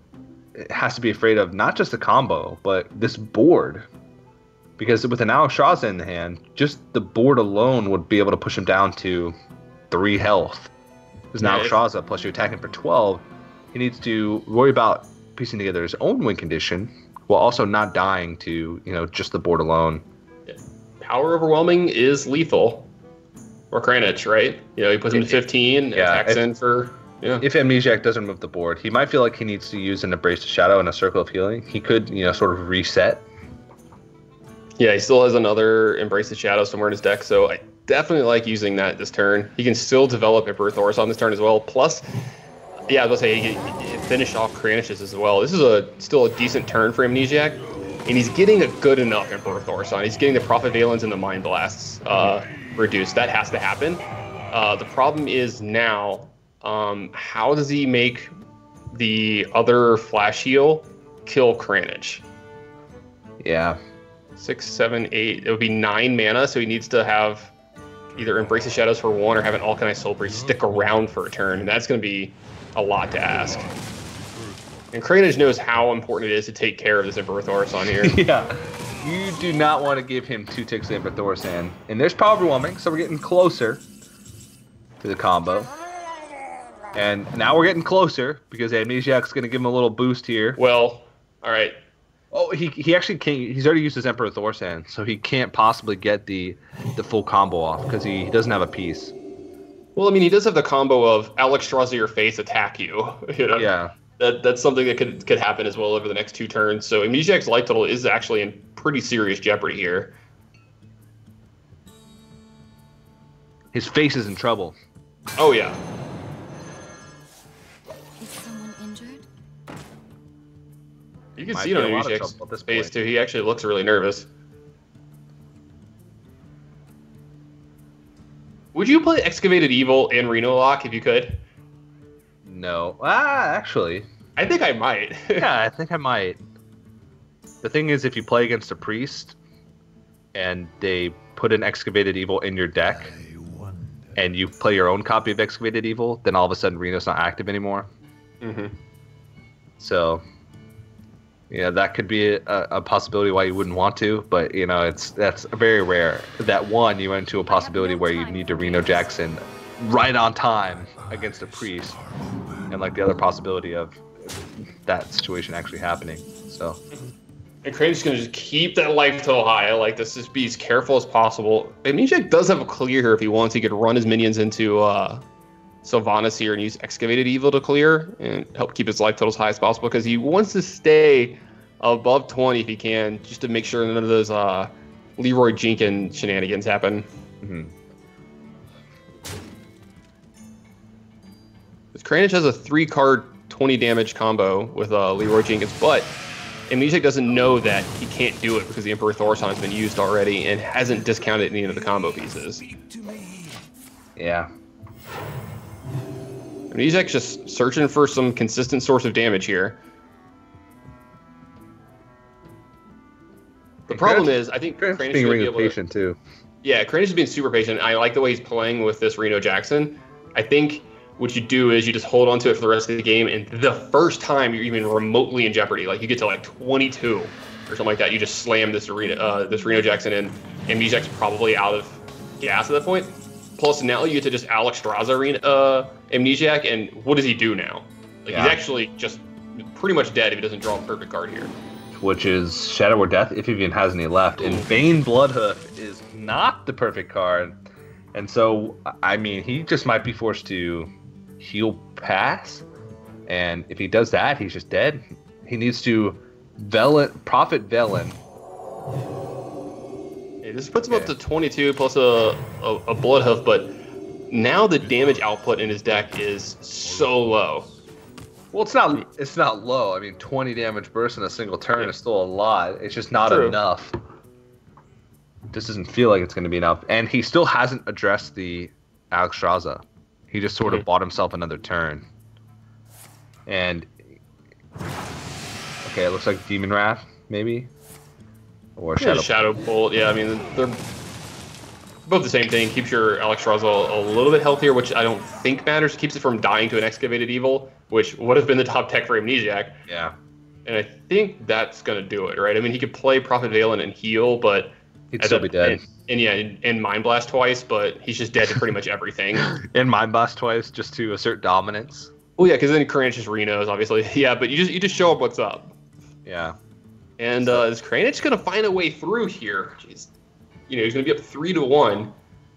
has to be afraid of not just the combo, but this board. Because with an Alex Straza in the hand, just the board alone would be able to push him down to three health. Because now Yeah, Straza plus you're attacking for twelve, he needs to worry about piecing together his own win condition while also not dying to, you know, just the board alone. Power Overwhelming is lethal. Or Kranich, right? You know, he puts him to fifteen, Yeah, attacks if- in for... Yeah. If Amnesiac doesn't move the board, he might feel like he needs to use an Embrace the Shadow and a Circle of Healing. He could, you know, sort of reset. Yeah, he still has another Embrace the Shadow somewhere in his deck, so I definitely like using that this turn. He can still develop Emperor Thaurissan on this turn as well. Plus, yeah, I was going to say, he can he can finish off Kranich's as well. This is a still a decent turn for Amnesiac, and he's getting a good enough Emperor Thaurissan. He's getting the Prophet Valens and the Mind Blasts uh, reduced. That has to happen. Uh, the problem is now, um, how does he make the other Flash Heal kill Kranich? Yeah. Six, seven, eight. It would be nine mana, so he needs to have either Embrace the Shadows for one or have an Alkanai Soul Priest stick around for a turn, and that's going to be a lot to ask. And Kranich knows how important it is to take care of this Emperor Thaurissan here. Yeah. You do not want to give him two ticks to Emperor Thaurissan. And there's Power Overwhelming, so we're getting closer to the combo. And now we're getting closer because Amnesiac's going to give him a little boost here. Well, all right. Oh, he he actually can't. He's already used his Emperor Thorsan, so he can't possibly get the the full combo off because he, he doesn't have a piece. Well, I mean, he does have the combo of Alex Strauss your face attack you. You know? Yeah. That that's something that could could happen as well over the next two turns. So Amnesiac's life total is actually in pretty serious jeopardy here. His face is in trouble. Oh yeah. Is someone injured? You can Might see it be on a lot of Amnesiac's trouble at this face point. too. He actually looks really nervous. Would you play Excavated Evil and Reno Lock if you could? No. Ah, actually. I think I might. Yeah, I think I might. The thing is, if you play against a priest and they put an Excavated Evil in your deck and you play your own copy of Excavated Evil, then all of a sudden Reno's not active anymore. Mm-hmm. So, yeah, that could be a, a possibility why you wouldn't want to, but, you know, it's that's very rare. That one, you run into a possibility where you need to Reno Jackson right on time against a priest, and, like, the other possibility of that situation actually happening. So, And Crane's going to just keep that life total high. I like this. Just be as careful as possible. Amnesiac does have a clear here if he wants. He could run his minions into uh, Sylvanas here and use Excavated Evil to clear and help keep his life total as high as possible because he wants to stay above twenty if he can, just to make sure none of those uh, Leroy Jenkins shenanigans happen. mm-hmm. Kranich has a three-card twenty damage combo with uh, Leroy Jenkins, but Amnesiac doesn't know that he can't do it because the Emperor Thorsan has been used already and hasn't discounted any of the combo pieces. yeah. Amnesiac's just searching for some consistent source of damage here. The problem is, I think Grant's Kranich being should be really able to... patient, too. Yeah, Kranich is being super patient. I like the way he's playing with this Reno Jackson. I think what you do is you just hold on to it for the rest of the game, and the first time you're even remotely in jeopardy, like you get to like twenty-two or something like that, you just slam this Reno, uh, this Reno Jackson in, and Amnesiac's probably out of gas at that point. Plus, now you get to just Alex Straza Reno, uh, Amnesiac, and what does he do now? Like Yeah. he's actually just pretty much dead if he doesn't draw a perfect card here. Which is Shadow or Death, if he even has any left. And Bane Bloodhoof is not the perfect card. And so, I mean, he just might be forced to heal pass. And if he does that, he's just dead. He needs to Velen, Prophet Velen. Yeah, this puts him up Okay. to twenty-two plus a, a, a Bloodhoof, but now the damage output in his deck is so low. Well, it's not it's not low. I mean, twenty damage burst in a single turn is still a lot. It's just not True. enough. This doesn't feel like it's going to be enough. And he still hasn't addressed the Alex Straza. He just sort of Mhm. bought himself another turn. And okay, it looks like Demon Wrath, maybe, or Yeah, Shadow. Shadow Bolt, yeah, I mean, they're both the same thing. Keeps your Alex Straza a little bit healthier, which I don't think matters. Keeps it from dying to an Excavated Evil, which would have been the top tech for Amnesiac. Yeah, And I think that's going to do it, right? I mean, he could play Prophet Valen and heal, but... he'd at still the- be dead. And, and yeah, and, and Mind Blast twice, but he's just dead to pretty much everything. And Mind Blast twice just to assert dominance. Well, yeah, because then Kranich just Renos, obviously. Yeah, but you just you just show up what's up. Yeah. And uh, is Kranich going to find a way through here? Jeez. You know, he's going to be up three to one.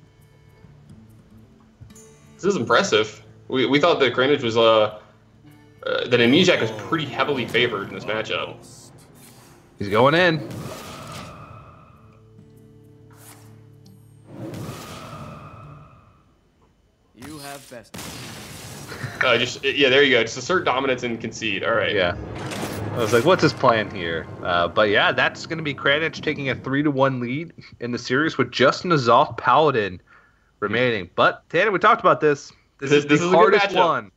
This is impressive. We, we thought that Kranich was, uh, uh, that Amnesiac was pretty heavily favored in this matchup. He's going in. You have best. Uh, just yeah, there you go. Just assert dominance and concede. All right. Yeah. I was like, what's his plan here? Uh, but yeah, that's going to be Kranich taking a three to one lead in the series with just N'Zoth Paladin remaining. But Tanner, we talked about this. This, This- is this the is a good hardest matchup. one.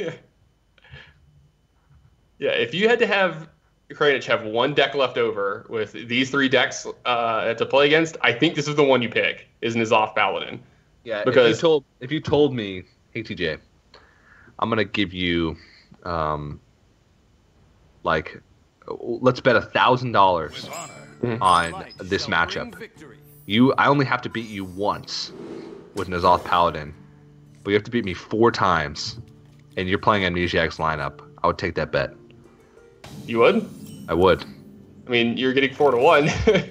Yeah, if you had to have Kranich have one deck left over with these three decks uh, to play against, I think this is the one you pick. Is N'Zoth Paladin. Yeah, Because- if you told if you told me, hey T J, I'm gonna give you, um, like, let's bet a thousand dollars on this matchup. You, I only have to beat you once with N'Zoth Paladin, but you have to beat me four times, and you're playing Amnesiac's lineup. I would take that bet. You would? I would. I mean, you're getting four to one.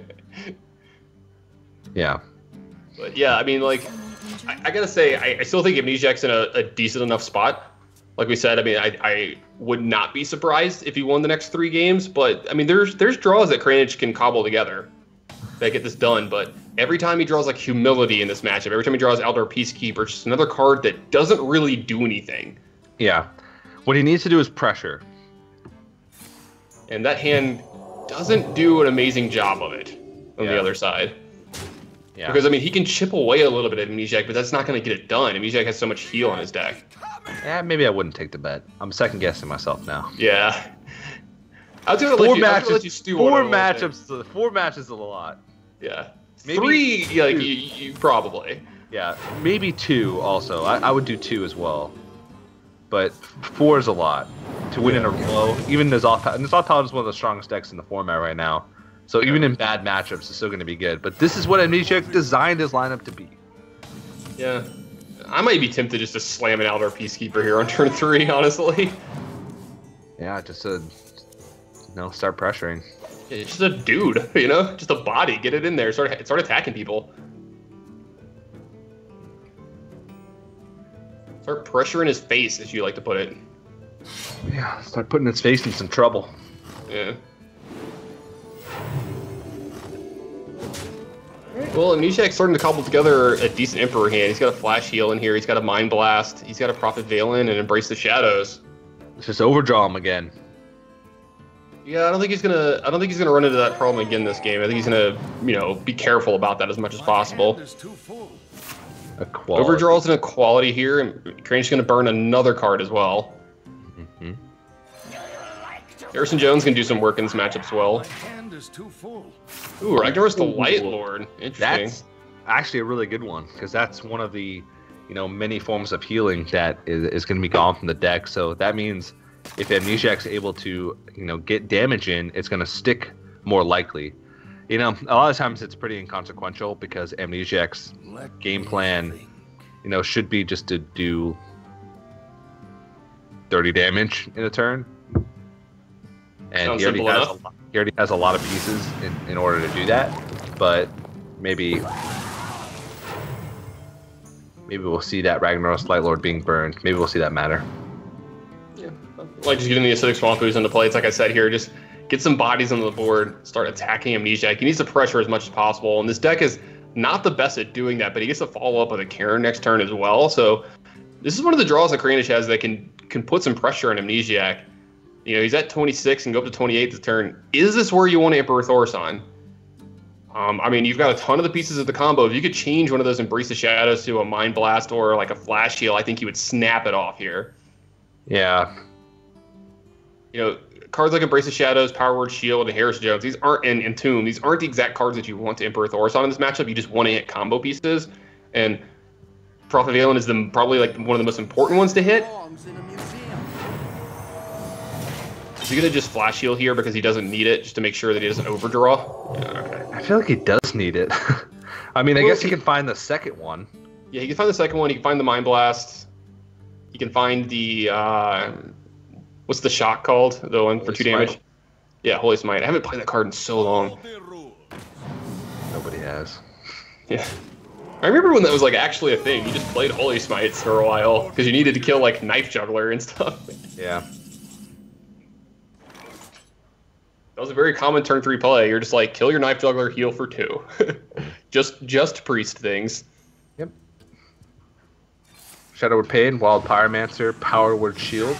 Yeah. But yeah, I mean, like, I, I gotta say, I, I still think Amnesiac's in a, a decent enough spot. Like we said, I mean, I, I would not be surprised if he won the next three games. But I mean, there's there's draws that Kranich can cobble together that get this done. But every time he draws like Humility in this matchup, every time he draws Eldar Peacekeeper, just another card that doesn't really do anything. Yeah. What he needs to do is pressure. And that hand doesn't do an amazing job of it on Yeah. the other side. Yeah. Because, I mean, he can chip away a little bit at Amnesiac, but that's not going to get it done. Amnesiac has so much heal on his deck. Yeah, maybe I wouldn't take the bet. I'm second guessing myself now. Yeah. I was going to Four let, you- I was matches. gonna let you stew four on it a little bit. matchups. Four matches is a lot. Yeah. Maybe Three, yeah, like, two. you, you probably. Yeah, maybe two also. I, I would do two as well. But four is a lot to win in a row. Even N'Zoth, N'Zoth Paladin is one of the strongest decks in the format right now. So even in bad matchups, it's still going to be good. But this is what Amnesiac designed his lineup to be. Yeah. I might be tempted just to slam an Eldar Peacekeeper here on turn three, honestly. Yeah, just to, you know, start pressuring. It's just a dude, you know? Just a body. Get it in there. Start, start attacking people. Start pressuring his face, as you like to put it. Yeah, start putting his face in some trouble. Yeah. Well, Amnesiac's starting to cobble together a decent Emperor hand. He's got a Flash Heal in here. He's got a Mind Blast. He's got a Prophet Valen and Embrace the Shadows. Let's just overdraw him again. Yeah, I don't think he's gonna. I don't think he's gonna run into that problem again this game. I think he's gonna, you know, be careful about that as much as possible. Hand is too full. A quality. Overdraw's an equality here, and Crane's gonna burn another card as well. Mm-hmm. Harrison Jones can do some work in this matchup as well. My hand is too full. Ooh, Ragnaros the Ooh. Light Lord. Interesting. That's actually a really good one because that's one of the, you know, many forms of healing that is, is going to be gone from the deck. So that means if Amnesiac's able to, you know, get damage in, it's going to stick more likely. You know, a lot of times it's pretty inconsequential because Amnesiac's Let game me plan, think. you know, should be just to do thirty damage in a turn. And Sounds he already, simple has a, enough. lot- he already has a lot of pieces in, in order to do that. But maybe maybe we'll see that Ragnaros Light Lord being burned. Maybe we'll see that matter. Yeah. Like just getting the Acidic Swamp Ooze into play. It's like I said here, just get some bodies on the board, start attacking Amnesiac. He needs to pressure as much as possible. And this deck is not the best at doing that, but he gets to follow up with a Karen next turn as well. So this is one of the draws that Kranich has that can can put some pressure on Amnesiac. You know, he's at twenty-six and go up to twenty-eight this turn. Is this where you want Emperor Thorson? Um, I mean, you've got a ton of the pieces of the combo. If you could change one of those Embrace the Shadows to a Mind Blast or like a Flash Heal, I think you would snap it off here. Yeah. You know, cards like Embrace the Shadows, Power Word Shield, and Harris Jones, these aren't in Entomb. These aren't the exact cards that you want to Emperor Thorson in this matchup. You just want to hit combo pieces. And Prophet Valen is the, probably like one of the most important ones to hit. Belongs in a museum. Is he going to just Flash Heal here because he doesn't need it, just to make sure that he doesn't overdraw? Yeah, okay. I feel like he does need it. I mean, I Well, guess he he- can find the second one. Yeah, he can find the second one. He can find the Mind Blast. He can find the, uh, what's the shock called? The one for Holy two Smite. damage? Yeah, Holy Smite. I haven't played that card in so long. Nobody has. Yeah. I remember when that was like actually a thing. You just played Holy Smites for a while because you needed to kill like Knife Juggler and stuff. Yeah. That was a very common turn three play. You're just like, kill your Knife Juggler, heal for two. just just priest things. Yep. Shadow Word Pain, Wild Pyromancer, Power Word Shield.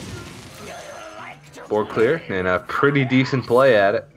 Board clear, and a pretty decent play at it.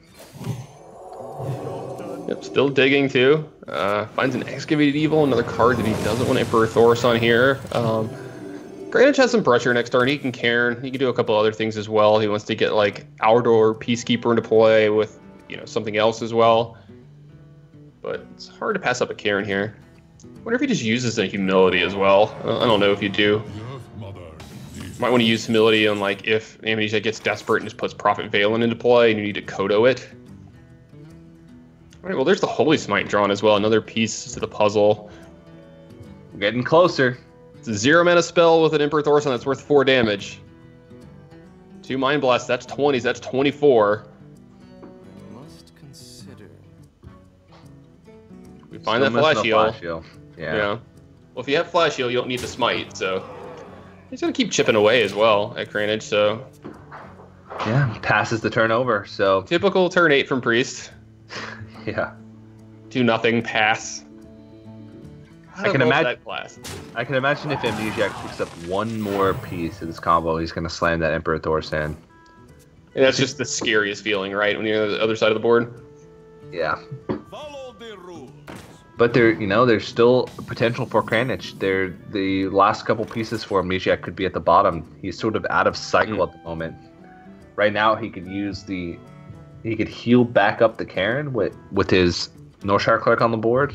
Yep, still digging too. Uh, finds an Excavated Evil, another card that he doesn't want Emperor Thorson here. Um, Kranich has some pressure next turn. He can Cairn. He can do a couple other things as well. He wants to get like Outdoor Peacekeeper into play with, you know, something else as well. But it's hard to pass up a Cairn here. I wonder if he just uses a Humility as well. Uh, I don't know if you do. Might want to use Humility on like if Amnesia gets desperate and just puts Prophet Valen into play and you need to Kodo it. All right, well, there's the Holy Smite drawn as well. Another piece to the puzzle. We're getting closer. It's a zero mana spell with an Emperor Thorson that's worth four damage. Two Mind Blasts, that's twenties, that's twenty-four. find Still that flash missing a heal. flash heal. Yeah. Yeah. Well, if you have flash heal, you don't need the smite, so he's gonna keep chipping away as well at Cranage. So Yeah, passes the turnover. So typical turn eight from Priest. yeah, Do nothing, pass. I can love imagine- that class. I can imagine if Amnesiac picks up one more piece of this combo, he's gonna slam that Emperor Thor's hand. And that's just the scariest feeling, right? When you're on the other side of the board. Yeah. Follow the rules. But there, you know, there's still potential for Kranich. There, the last couple pieces for Amnesiac could be at the bottom. He's sort of out of cycle Mm. at the moment. Right now, he could use the, he could heal back up the Karen with with his Northshire Clerk on the board.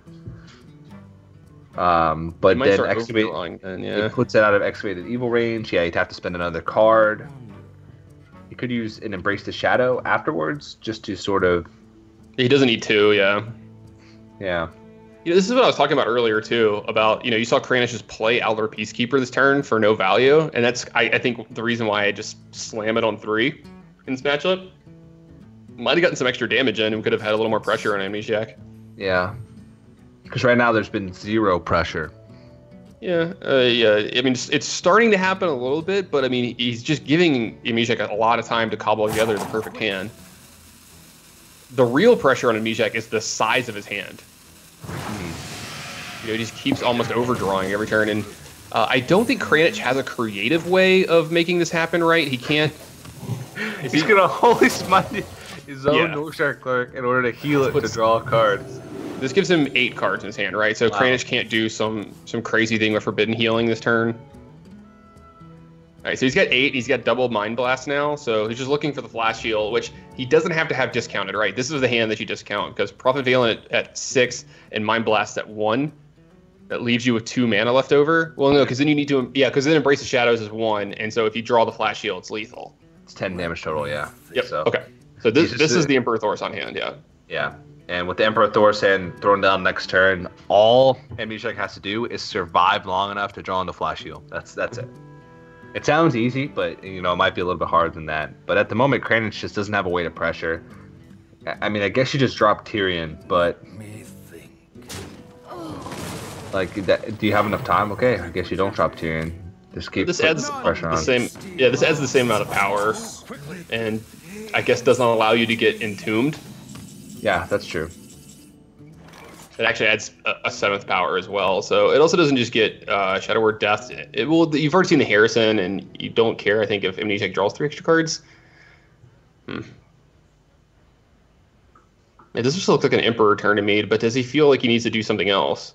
Um, He but might then start excavate, overdrawing then, it yeah. puts it out of excavated evil range. Yeah, he'd have to spend another card. He could use an Embrace the Shadow afterwards, just to sort of, He doesn't need two, yeah. yeah. You know, this is what I was talking about earlier too. About you know, you saw Kranich just play Elder Peacekeeper this turn for no value, and that's I, I think the reason why I just slam it on three in this matchup. Might have gotten some extra damage in, and could have had a little more pressure on Amnesiac. Yeah. Because right now there's been zero pressure. Yeah, uh, yeah. I mean, it's, it's starting to happen a little bit, but I mean, he's just giving Amnesiac a lot of time to cobble together the perfect hand. The real pressure on Amnesiac is the size of his hand. You know, he just keeps almost overdrawing every turn, and uh, I don't think Kranich has a creative way of making this happen. Right? He can't. If He's he- gonna holy smite his own Yeah. Northshire Clerk in order to heal it to What's- draw a card. This gives him eight cards in his hand, right? So Wow. Kranich can't do some some crazy thing with Forbidden Healing this turn. All right, so he's got eight. He's got double Mind Blast now, so he's just looking for the Flash Heal, which he doesn't have to have discounted, right? This is the hand that you discount because Prophet Valen at, at six and Mind Blast at one. That leaves you with two mana left over. Well, no, because then you need to, yeah, because then Embrace the Shadows is one, and so if you draw the Flash Heal, it's lethal. It's ten damage total, yeah. Yep. So, Okay. So this He's just this is a- the Emperor Thor's on hand, yeah. Yeah. And with the Emperor Thor's hand thrown down next turn, all Amnesiac has to do is survive long enough to draw on the Flash Heal. That's that's it. It sounds easy, but you know it might be a little bit harder than that. But at the moment, Kranich just doesn't have a way to pressure. I- I mean, I guess you just drop Tyrion, but like, that, do you have enough time? Okay, I guess you don't drop Tyrion. Just keep This putting adds pressure the on. same, yeah. This adds the same amount of power, and I guess doesn't allow you to get entombed. Yeah, that's true. It actually adds a, a seventh power as well. So it also doesn't just get uh, Shadow Word Death. It, it will. You've already seen the Harrison, and you don't care. I think if Amnesiac draws three extra cards. Hmm. It does just look like an Emperor turn to me, but does he feel like he needs to do something else?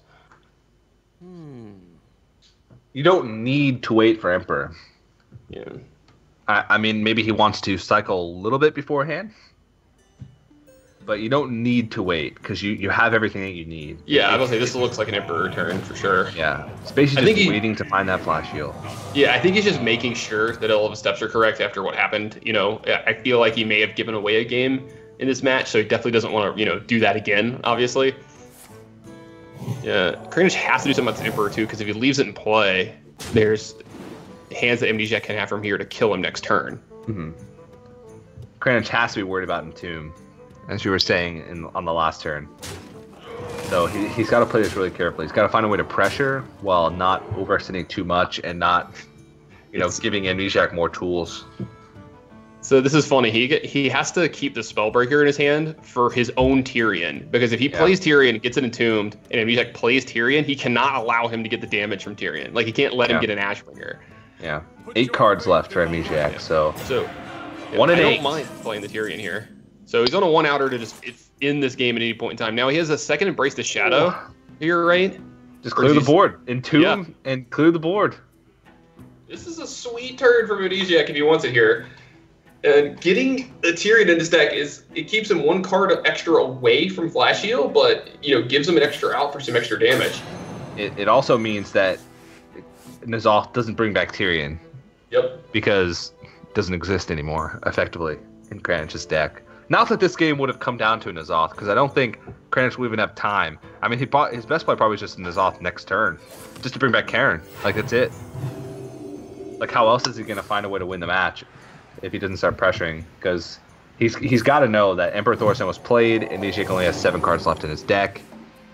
You don't need to wait for Emperor. Yeah. I, I mean, maybe he wants to cycle a little bit beforehand, but you don't need to wait because you, you have everything that you need. Yeah, I was gonna say this looks like an Emperor turn for sure. Yeah, it's basically I think just he- waiting to find that Flash Heal. Yeah, I think he's just making sure that all of his steps are correct after what happened. You know, I feel like he may have given away a game in this match, so he definitely doesn't want to, you know, do that again, obviously. Yeah, Kranich has to do something about the Emperor, too, because if he leaves it in play, there's hands that Amnesiac can have from here to kill him next turn. Mm-hmm. Kranich has to be worried about Entomb, as you were saying in, on the last turn. So he, he's got to play this really carefully. He's got to find a way to pressure while not overextending too much and not, you know, It's- giving Amnesiac more tools. So this is funny. He get, he has to keep the Spellbreaker in his hand for his own Tyrion, because if he Yeah. plays Tyrion, gets it entombed, and Amnesiac plays Tyrion, he cannot allow him to get the damage from Tyrion. Like, he can't let him Yeah. get an Ashbringer. Yeah, eight cards left for Amnesiac, so So yeah, One and I eight. don't mind playing the Tyrion here. So he's on a one outer to just it's in this game at any point in time. Now he has a second Embrace the Shadow here, right? just Or clear the he's- board. Entomb Yeah. and clear the board. This is a sweet turn from Amnesiac if he wants it here. And getting a Tyrion in his deck is it keeps him one card extra away from Flash Heal, but you know gives him an extra out for some extra damage. It, it also means that N'Zoth doesn't bring back Tyrion Yep. because it doesn't exist anymore, effectively, in Kranich's deck. Not that this game would have come down to a N'Zoth, because I don't think Kranich will even have time. I mean, he bought, his best play probably is just a N'Zoth next turn, just to bring back Karen. Like, that's it. Like, how else is he going to find a way to win the match if he doesn't start pressuring? Because he's he's got to know that Emperor Thorson was played, and Amnesiac only has seven cards left in his deck.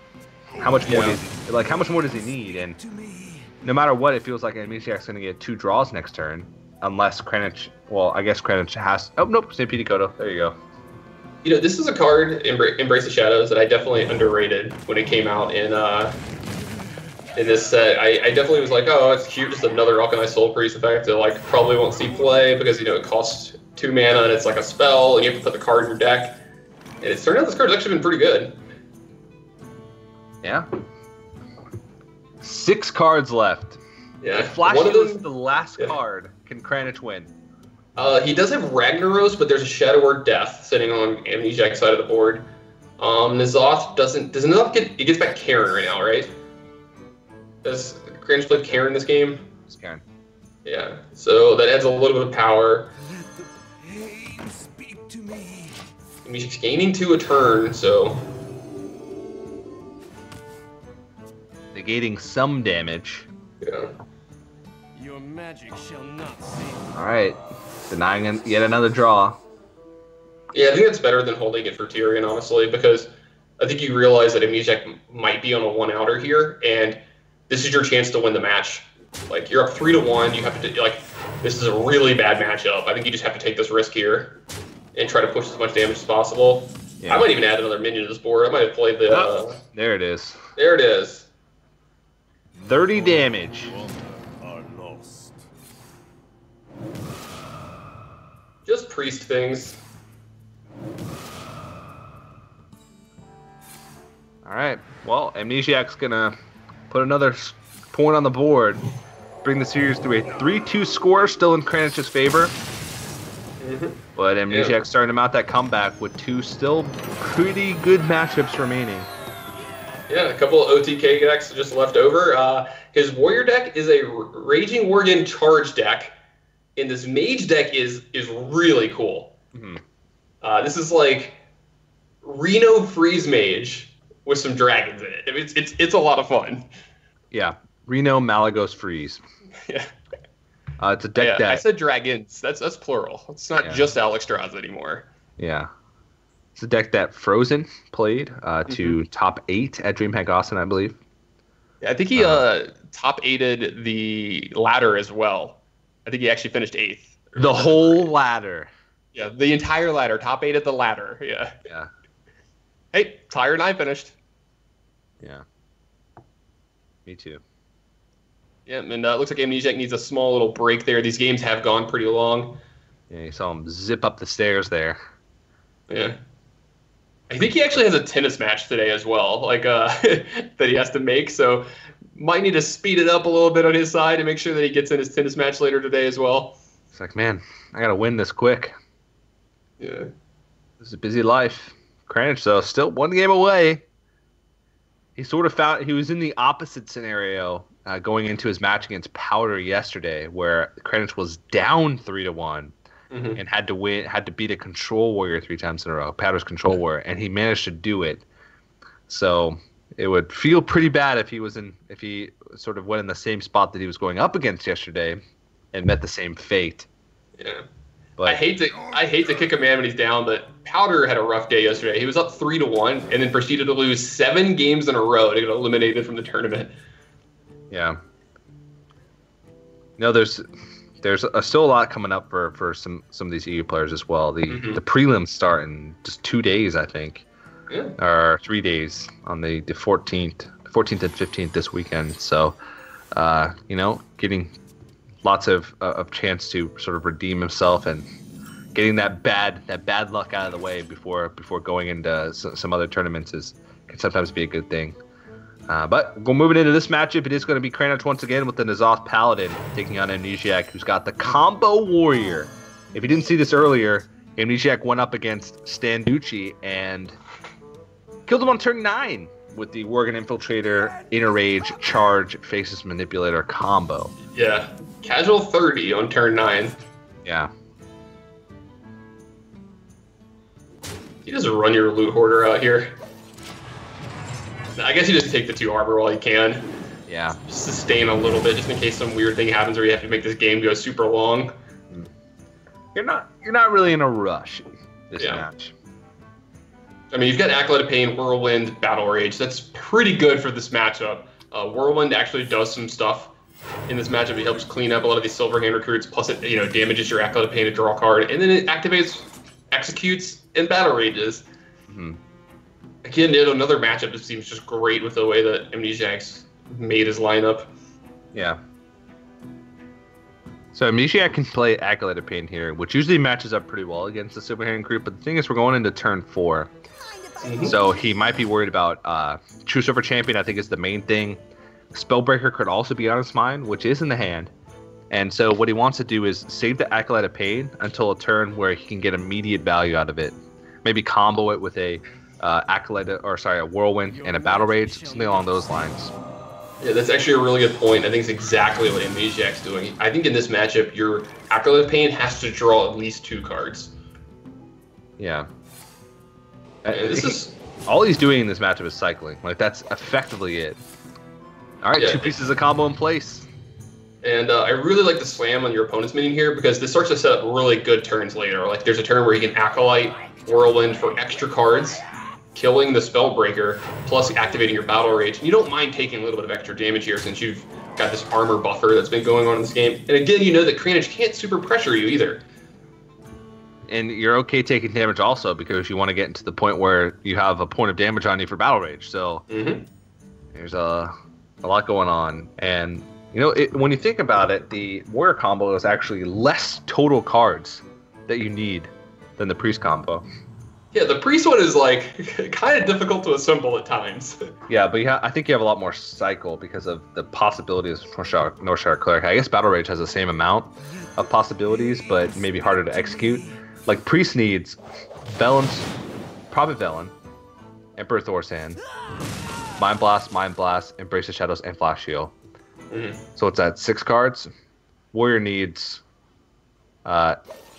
How much more Yeah. does he, like how much more does he need? And no matter what, it feels like Amnesiac's going to get two draws next turn, unless Kranich. Well, I guess Kranich has. Oh nope, Stampede Kodo. There you go. You know, this is a card, Embra- Embrace the Shadows, that I definitely underrated when it came out in uh, in this set. I, I definitely was like, oh, it's cute, just another Alchemized Soul Priest effect that like probably won't see play because you know it costs two mana and it's like a spell and you have to put the card in your deck. And it's turned out this card's actually been pretty good. Yeah. Six cards left. Yeah, Flash one of is them. the last yeah. card. Can Kranich win? Uh, he does have Ragnaros, but there's a Shadow Word Death sitting on Amnesiac's side of the board. Um, N'Zoth doesn't. Does N'Zoth get? He gets back Karen right now, right? Does Kranich play Karen this game? It's Karen. Yeah. So that adds a little bit of power. Pain, speak to me. He's gaining two a turn, so Negating some damage. yeah. Your magic shall not save. All right. Denying an, yet another draw. Yeah, I think that's better than holding it for Tyrion, honestly, because I think you realize that Amnesiac might be on a one-outer here, and this is your chance to win the match. Like, you're up three to one, you have to, like, this is a really bad matchup. I think you just have to take this risk here and try to push as much damage as possible. Yeah. I might even add another minion to this board. I might have played the, uh, There it is. there it is. thirty damage. Are lost. Just priest things. All right. Well, Amnesiac's gonna put another s- point on the board, bring the series to a three two score, still in Kranich's favor. But Amnesiac's Yeah. starting to mount that comeback with two still pretty good matchups remaining. Yeah, a couple of O T K decks just left over. Uh, his warrior deck is a R- Raging Worgen charge deck, and this mage deck is is really cool. Mhm. Uh, this is like Reno Freeze Mage with some dragons in it. I mean, It's it's it's a lot of fun. Yeah, Reno Malagos Freeze. Yeah, Uh, it's a deck yeah. that I said dragons. That's that's plural. It's not Yeah. just Alexstrasza anymore. Yeah. It's a deck that Frozen played uh, to top eight at DreamHack Austin, I believe. Yeah, I think he uh, top eighted the ladder as well. I think he actually finished eighth. The whole ladder. Yeah, the entire ladder. Top eight at the ladder. Yeah. Yeah. Hey, Tyre and I finished. Yeah. Me too. Yeah, and uh, it looks like Amnesiac needs a small little break there. These games have gone pretty long. Yeah, you saw him zip up the stairs there. Yeah. I think he actually has a tennis match today as well, like uh, that he has to make. So might need to speed it up a little bit on his side to make sure that he gets in his tennis match later today as well. It's like, man, I gotta win this quick. Yeah. This is a busy life. Kranich, though, still one game away. He sort of found he was in the opposite scenario uh, going into his match against Powder yesterday, where Kranich was down three to one Mhm. and had to win, had to beat a control warrior three times in a row, Powder's control warrior, and he managed to do it. So it would feel pretty bad if he was in, if he sort of went in the same spot that he was going up against yesterday, and met the same fate. Yeah. But I hate to I hate to kick a man when he's down, but Powder had a rough day yesterday. He was up three to one and then proceeded to lose seven games in a row to get eliminated from the tournament. yeah. No, there's there's a, still a lot coming up for, for some, some of these E U players as well. The Mhm. the prelims start in just two days, I think, Yeah. or three days on the the fourteenth, fourteenth and fifteenth this weekend. So, uh, you know, getting lots of uh, of chance to sort of redeem himself and getting that bad that bad luck out of the way before before going into s- some other tournaments is can sometimes be a good thing. Uh, but we're moving into this matchup. It is going to be Kranich once again with the N'Zoth Paladin taking on Amnesiac, who's got the Combo Warrior. If you didn't see this earlier, Amnesiac went up against Standucci and killed him on turn nine with the Worgen Infiltrator, Inner Rage, Charge, Faces Manipulator combo. Yeah. Casual thirty on turn nine. Yeah. You just run your loot hoarder out here. I guess you just take the two armor while you can. Yeah. Just sustain a little bit just in case some weird thing happens where you have to make this game go super long. You're not you're not really in a rush this Yeah. match. I mean, you've got Acolyte of Pain, Whirlwind, Battle Rage. That's pretty good for this matchup. Uh, Whirlwind actually does some stuff in this matchup. He helps clean up a lot of these Silver Hand recruits, plus it, you know, damages your Acolyte of Pain to draw a card, and then it activates, executes, and Battle Rages. Mm-hmm. Again, yet another matchup that seems just great with the way that Amnesiac's made his lineup. Yeah. So Amnesiac can play Acolyte of Pain here, which usually matches up pretty well against the Silver Hand recruit, but the thing is we're going into turn four. Mm-hmm. So he might be worried about uh, True Silver Champion, I think is the main thing. Spellbreaker could also be on his mind, which is in the hand. And so what he wants to do is save the Acolyte of Pain until a turn where he can get immediate value out of it. Maybe combo it with a uh, Acolyte, or sorry, a Whirlwind and a Battle Rage, something along those lines. Yeah, that's actually a really good point. I think it's exactly what Amnesiac's doing. I think in this matchup, your Acolyte of Pain has to draw at least two cards. Yeah. And this he, is all he's doing in this matchup is cycling. Like, that's effectively it. All right, yeah, two pieces of combo in place. And uh, I really like the slam on your opponent's minion here because this starts to set up really good turns later. Like, there's a turn where you can Acolyte, Whirlwind for extra cards, killing the Spellbreaker, plus activating your Battle Rage. And you don't mind taking a little bit of extra damage here since you've got this armor buffer that's been going on in this game. And again, you know that Kranich can't super pressure you either. And you're okay taking damage also because you want to get into the point where you have a point of damage on you for Battle Rage. So mm-hmm. there's a, a lot going on. And, you know, it, when you think about it, the Warrior combo is actually less total cards that you need than the Priest combo. Yeah, the Priest one is, like, kind of difficult to assemble at times. Yeah, but yeah, I think you have a lot more cycle because of the possibilities of Northshire, Northshire Cleric. I guess Battle Rage has the same amount of possibilities, but maybe harder to execute. Like, Priest needs Velen's, Prophet Velen, Emperor Thor's Hand, Mind Blast, Mind Blast, Embrace the Shadows, and Flash Heal. Mm-hmm. So it's at six cards. Warrior needs uh,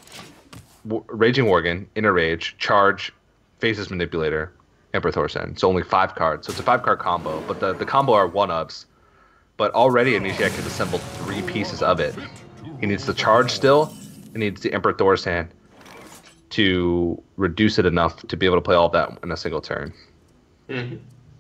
w- Raging Worgen, Inner Rage, Charge, Phases Manipulator, Emperor Thor's Hand. So only five cards. So it's a five-card combo, but the, the combo are one-ups. But already Amnesiac has assembled three pieces of it. He needs the Charge still, and needs the Emperor Thor's Hand to reduce it enough to be able to play all of that in a single turn. Mm-hmm.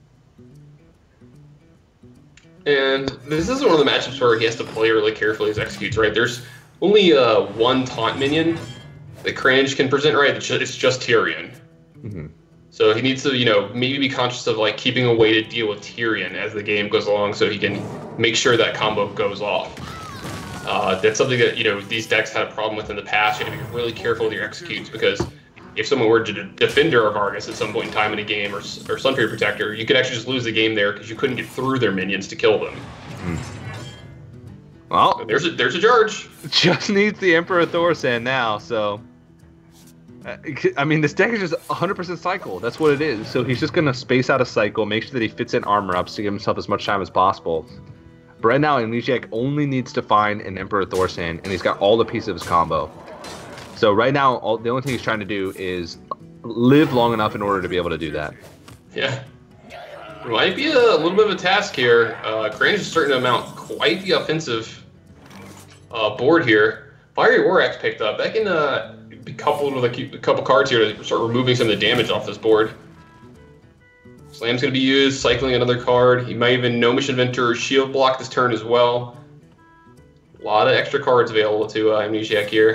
And this is one of the matchups where he has to play really carefully as executes, right? There's only uh, one taunt minion that Kranich can present, right? It's just, it's just Tyrion. Mm-hmm. So he needs to, you know, maybe be conscious of, like, keeping a way to deal with Tyrion as the game goes along so he can make sure that combo goes off. Uh, that's something that, you know, these decks had a problem with in the past. You have to be really careful with your executes because if someone were to defend Dura Vargas at some point in time in a game, or, or Sunfury Protector, you could actually just lose the game there because you couldn't get through their minions to kill them. Mm. Well, so there's a there's a charge. Just needs the Emperor Thor's Hand now, so... Uh, I mean, this deck is just one hundred percent cycle. That's what it is. So he's just going to space out a cycle, make sure that he fits in armor ups to give himself as much time as possible. But right now, Amnesiac only needs to find an Emperor Thor's Hand, and he's got all the pieces of his combo. So right now, all, the only thing he's trying to do is live long enough in order to be able to do that. Yeah. It might be a little bit of a task here. Uh, Kranich is starting to mount quite the offensive uh, board here. Fiery War Axe picked up. That can uh, be coupled with a couple cards here to start removing some of the damage off this board. Slam's going to be used, cycling another card. He might even Gnomish Inventor Shield block this turn as well. A lot of extra cards available to uh, Amnesiac here.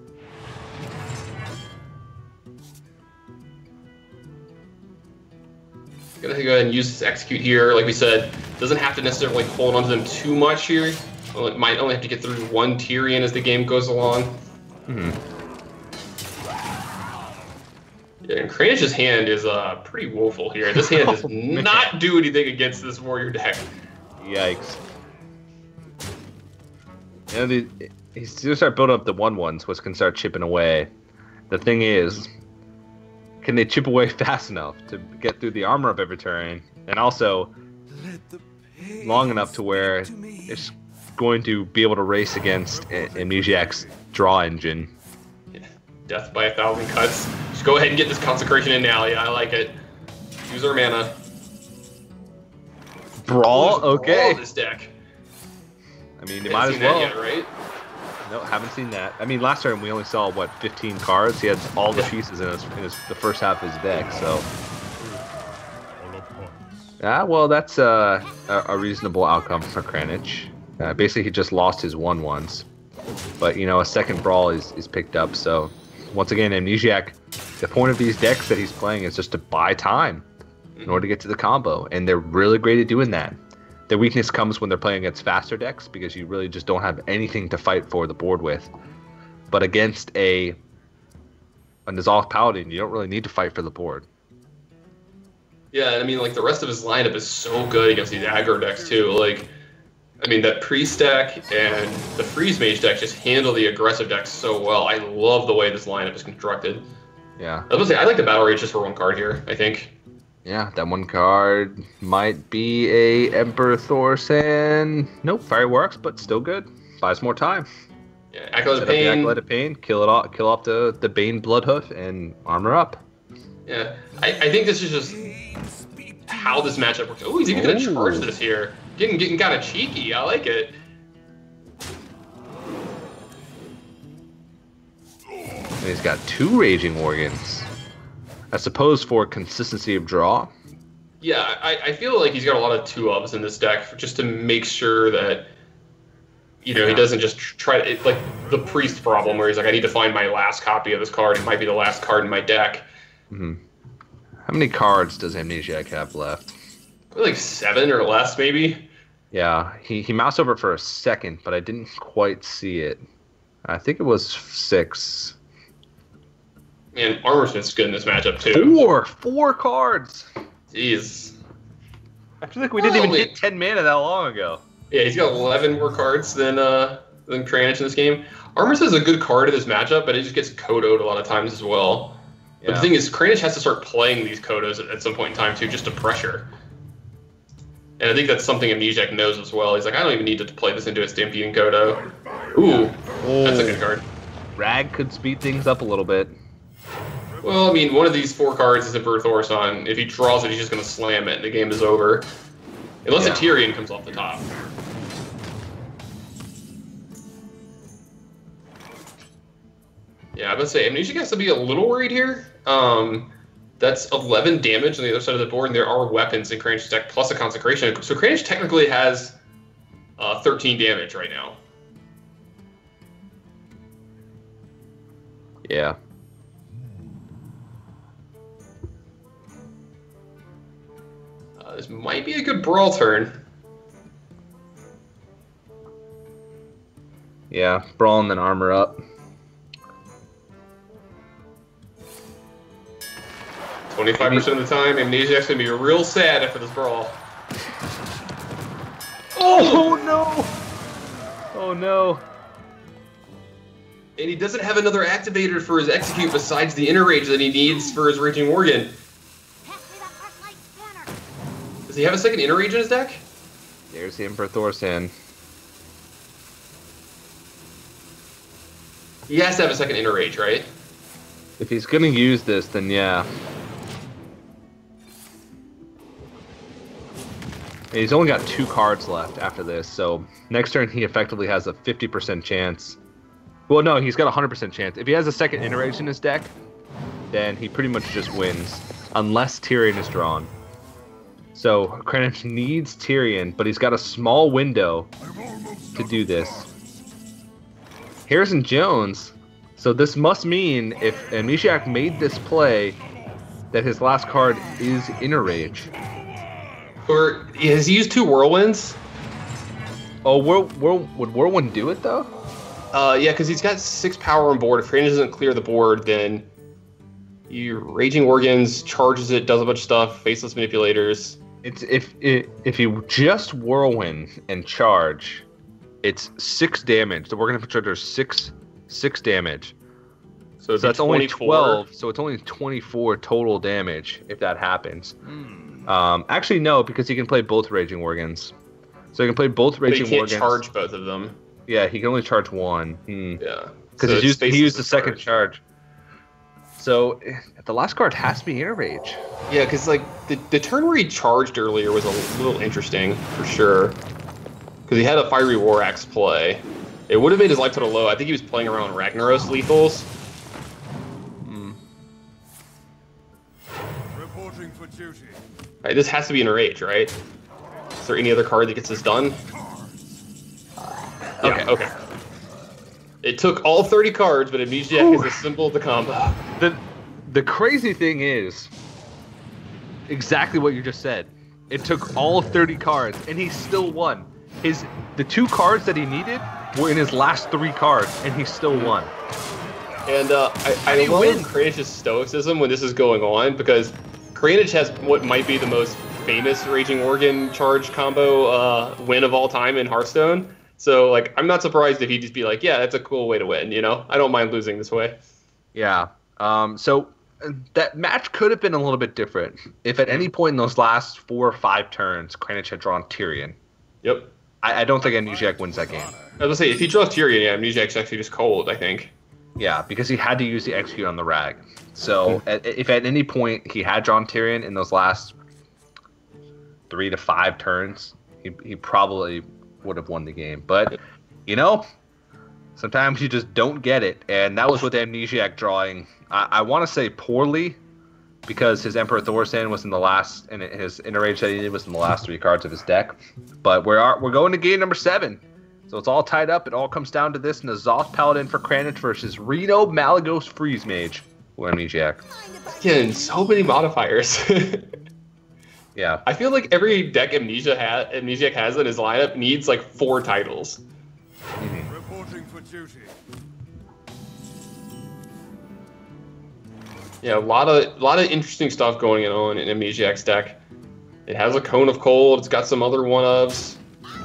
Gonna go ahead and use this execute here. Like we said, doesn't have to necessarily hold onto them too much here. Well, it might only have to get through one Tyrion as the game goes along. Hmm. Yeah, and Kranich's hand is uh, pretty woeful here. This hand does oh, not do anything against this warrior deck. Yikes. You know, the, he's going to start building up the one ones, which can start chipping away. The thing is, can they chip away fast enough to get through the armor of every turn, and also long enough to where it's going to be able to race against Amnesiac's draw engine? Death by a thousand cuts. Just go ahead and get this consecration in now. Yeah, I like it. Use our mana. Brawl? Brawl okay. this deck. I mean, you might as well. Yet, right? No, haven't seen that. I mean, last time we only saw what fifteen cards. He had all the pieces in his in his the first half of his deck. So. Ah, well, that's uh, a, a reasonable outcome for Kranich. Uh, basically, he just lost his one ones, but you know, a second brawl is is picked up. So, once again, Amnesiac. The point of these decks that he's playing is just to buy time in order to get to the combo, and they're really great at doing that. Their weakness comes when they're playing against faster decks because you really just don't have anything to fight for the board with. But against a a N'Zoth Paladin, you don't really need to fight for the board. Yeah, I mean, like, the rest of his lineup is so good against these aggro decks, too. Like, I mean, that Priest deck and the Freeze Mage deck just handle the aggressive decks so well. I love the way this lineup is constructed. Yeah. I was gonna say, I like the Battle Rage just for one card here, I think. Yeah, that one card might be a Emperor Thorsan. Nope, Fireworks, but still good. Buys more time. Yeah, Acolyte Set of Pain. Up the Acolyte of Pain, kill it off, kill off the, the Bane Bloodhoof, and armor up. Yeah, I, I think this is just how this matchup works. Oh, he's even gonna Ooh. charge this here. Getting getting kind of cheeky. I like it. And he's got two Raging Organs. I suppose for consistency of draw. Yeah, I, I feel like he's got a lot of two ofs in this deck just to make sure that, you know, Yeah. he doesn't just try to, it, like the Priest problem where he's like, I need to find my last copy of this card. It might be the last card in my deck. Mm-hmm. How many cards does Amnesiac have left? Probably like seven or less, maybe. Yeah, he, he moused over for a second, but I didn't quite see it. I think it was six. Man, Armorsmith's good in this matchup, too. Four! Four cards! Jeez. I feel like we didn't even Holy- hit ten mana that long ago. Yeah, he's got eleven more cards than uh than Kranich in this game. Armorsmith is a good card in this matchup, but it just gets Kodo'd a lot of times as well. But Yeah. the thing is, Kranich has to start playing these Kodos at, at some point in time, too, just to pressure. And I think that's something Amnesiac knows as well. He's like, I don't even need to play this into a Stampede and Kodo. Ooh, that's a good card. Rag could speed things up a little bit. Well, I mean, one of these four cards is Emperor Thorsan. If he draws it, he's just going to slam it, and the game is over. Unless Yeah. a Tyrion comes off the top. Yeah, I'm going to say, Amnesiac has to be a little worried here. Um, that's eleven damage on the other side of the board, and there are weapons in Kranich's deck, plus a Consecration. So Kranich technically has uh, thirteen damage right now. Yeah. Uh, this might be a good Brawl turn. Yeah, brawl and then armor up. twenty-five percent of the time, Amnesiac's going to be real sad after this Brawl. Oh no! Oh no! And he doesn't have another activator for his Execute besides the Inner Rage that he needs for his Raging Organ. Does he have a second Inner Rage in his deck? There's the Emperor Thorsan. He has to have a second Inner Rage, right? If he's gonna use this, then yeah. And he's only got two cards left after this, so next turn he effectively has a fifty percent chance. Well, no, he's got a one hundred percent chance. If he has a second Inner Rage in his deck, then he pretty much just wins, unless Tyrion is drawn. So Kranich needs Tyrion, but he's got a small window to do this. Harrison Jones. So this must mean if Amnesiac made this play, that his last card is Inner Rage. Or has he used two Whirlwinds? Oh, whirl, whirl, would Whirlwind do it though? Uh, yeah, because he's got six power on board. If Kranich doesn't clear the board, then you Raging Organs, charges it, does a bunch of stuff, Faceless Manipulators. It's if if, if you just Whirlwind and charge, it's six damage. The Working Infiltrator is six six damage. So, So that's only twelve. So it's only twenty-four total damage if that happens. Um, actually, no, because he can play both Raging Organs. So he can play both But he Raging can't Organs. charge both of them. Yeah, he can only charge one. Hmm. Yeah. Because So he it's used, he Faceless used the to second charge. So eh, the last card has to be Inner Rage. Yeah, because like the, the turn where he charged earlier was a little interesting for sure. Because he had a Fiery War Axe play. It would have made his life total low. I think he was playing around Ragnaros lethals. Mm. Reporting for duty. Right, this has to be in Rage, right? Is there any other card that gets this done? Okay. Yeah, okay. It took all thirty cards, but Amnesiac is assembled the combo. The the crazy thing is exactly what you just said. It took all thirty cards, and he still won. His the two cards that he needed were in his last three cards, and he still won. And uh, I, I he love win? Kranish's stoicism when this is going on, because Kranich has what might be the most famous Raging Organ charge combo uh, win of all time in Hearthstone. So, like, I'm not surprised if he'd just be like, yeah, that's a cool way to win, you know? I don't mind losing this way. Yeah. Um, so uh, that match could have been a little bit different if at any point in those last four or five turns, Kranich had drawn Tyrion. Yep. I, I don't think Amnesiac wins that game. I was gonna say, if he draws Tyrion, yeah, Amnesiac's actually just cold, I think. Yeah, because he had to use the execute on the rag. So at, if at any point he had drawn Tyrion in those last three to five turns, he, he probably would have won the game. But, you know, sometimes you just don't get it. And that was with Amnesiac drawing, I, I want to say poorly, because his Emperor Thorsan was in the last, and his inner rage that he did was in the last three cards of his deck. But we're, we're going to game number seven. So it's all tied up. It all comes down to this N'Zoth Paladin for Kranich versus Reno Malygos Freeze Mage for Amnesiac. Again, so many modifiers. Yeah. I feel like every deck Amnesia ha Amnesiac has in his lineup needs like four titles. Mm-hmm. Reporting for duty. Yeah, a lot of a lot of interesting stuff going on in Amnesiac's deck. It has a Cone of Cold. It's got some other one-ofs.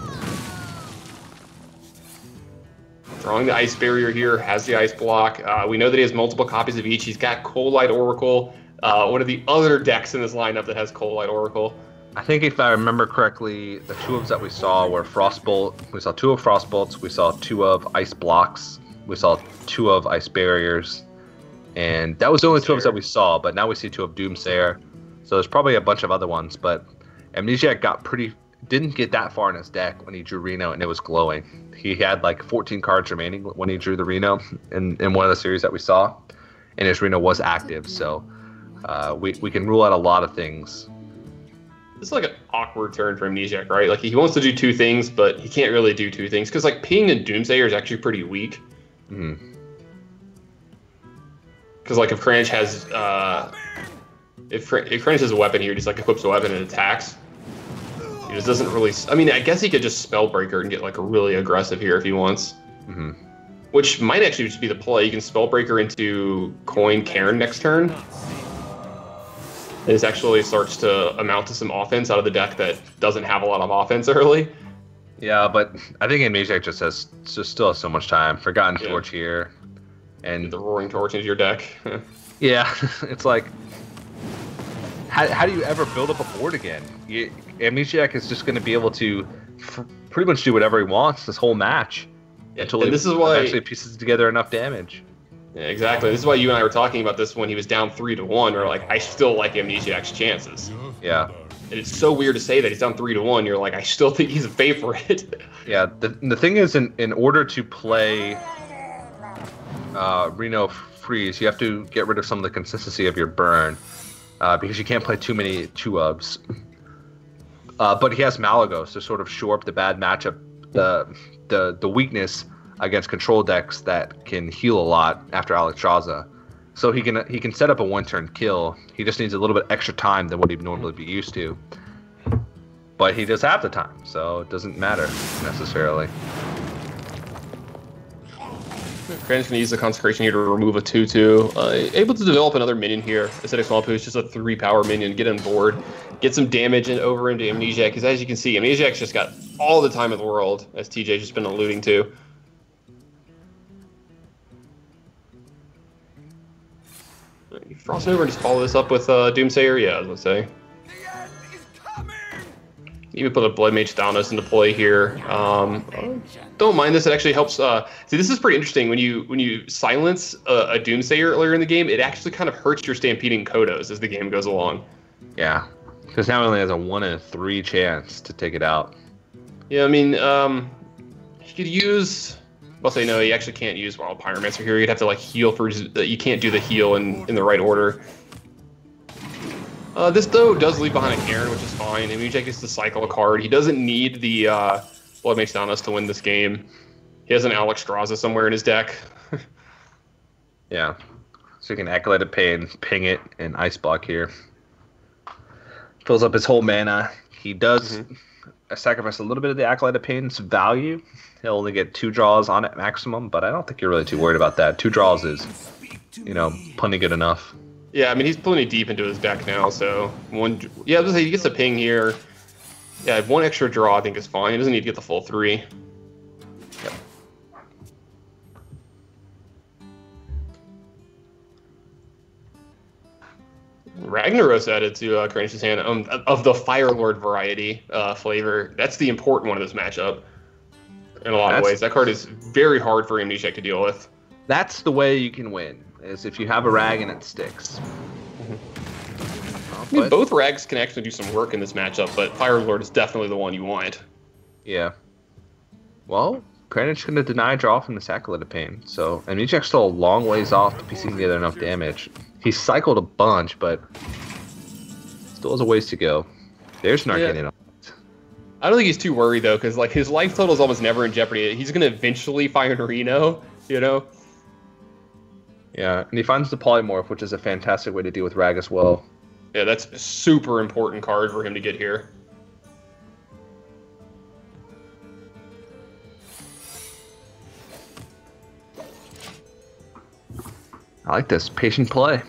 Drawing the Ice Barrier here, has the Ice Block. Uh, we know that he has multiple copies of each. He's got Cold Light Oracle, uh, one of the other decks in this lineup that has Cold Light Oracle. I think if I remember correctly, the two ofs that we saw were Frostbolt. We saw two of Frostbolts. We saw two of Ice Blocks. We saw two of Ice Barriers. And that was the only two ofs that we saw, but now we see two of Doomsayer. So there's probably a bunch of other ones, but Amnesiac got pretty... didn't get that far in his deck when he drew Reno, and it was glowing. He had like fourteen cards remaining when he drew the Reno in, in one of the series that we saw, and his Reno was active, so uh, we, we can rule out a lot of things. This is like an awkward turn for Amnesiac, right? Like, he wants to do two things, but he can't really do two things, because like Ping and Doomsayer is actually pretty weak. Mm-hmm. Because like if Kranich has uh, if if Kranich has a weapon here, he just like equips a weapon and attacks. He just doesn't really. I mean, I guess he could just Spellbreaker and get like a really aggressive here if he wants. Mm-hmm. Which might actually just be the play. You can Spellbreaker into Coin Cairn next turn. This actually starts to amount to some offense out of the deck that doesn't have a lot of offense early. Yeah, but I think Amnesiac just has just still has so much time. Forgotten Yeah. Torch here, and Get the Roaring Torch into your deck. yeah, it's like, how, how do you ever build up a board again? You, Amnesiac is just going to be able to f pretty much do whatever he wants this whole match until And he this is why- actually pieces together enough damage. Yeah, exactly. This is why you and I were talking about this when he was down three to one. We're like, I still like Amnesiac's chances. Yeah, And it's so weird to say that he's down three to one. You're like, I still think he's a favorite. yeah. The the thing is, in in order to play uh, Reno Freeze, you have to get rid of some of the consistency of your burn uh, because you can't play too many two ofs. Uh, but he has Malygos to sort of shore up the bad matchup, the the the weakness against control decks that can heal a lot after Alexstrasza. So he can he can set up a one-turn kill. He just needs a little bit extra time than what he'd normally be used to. But he does have the time, so it doesn't matter necessarily. Kranich can use the Consecration here to remove a two two. Uh, able to develop another minion here. Acidic Swamp, who's just a three power minion. Get on board. Get some damage in, over into Amnesiac, because as you can see, Amnesiac's just got all the time in the world, as T J's just been alluding to. You frost over and just follow this up with uh, Doomsayer? Yeah, I was going to say. The end is coming! Even put a Blood Mage Thanos into play here. Um, don't mind this. It actually helps. Uh, see, this is pretty interesting. When you when you silence a, a Doomsayer earlier in the game, it actually kind of hurts your Stampeding Kodos as the game goes along. Yeah, because now he only has a one in three chance to take it out. Yeah, I mean, um, he could use I'll say no. You actually can't use Wild Pyromancer here. You'd have to like heal for. You can't do the heal in in the right order. Uh, this though does leave behind a Karen, which is fine. Immunijek gets to cycle a card. He doesn't need the uh, Blood Mage Thanos to win this game. He has an Alexstrasza somewhere in his deck. Yeah, so you can Acolyte of Pain, ping it, and Ice Block here. Fills up his whole mana. He does mm-hmm. sacrifice a little bit of the Acolyte of Pain's value. He'll only get two draws on it maximum, but I don't think you're really too worried about that. Two draws is, you know, plenty good enough. Yeah, I mean, he's plenty deep into his deck now, so one. Yeah, I was gonna say he gets a ping here. Yeah, one extra draw I think is fine. He doesn't need to get the full three. Yep. Ragnaros added to uh, Kranish's hand um, of the Fire Lord variety uh, flavor. That's the important one in this matchup. In a lot That's, of ways, that card is very hard for Amnesiac to deal with. That's the way you can win, is if you have a rag and it sticks. Mm-hmm. I mean, both rags can actually do some work in this matchup, but Fire Lord is definitely the one you want. Yeah. Well, Kranich going to deny draw from the Acolyte of Pain, so Amnesiac's still a long ways off to piecing together enough damage. He's cycled a bunch, but still has a ways to go. There's not getting it. I don't think he's too worried though, because like his life total is almost never in jeopardy. He's gonna eventually find Reno, you know. Yeah, and he finds the Polymorph, which is a fantastic way to deal with Rag as well. Yeah, that's a super important card for him to get here. I like this patient play.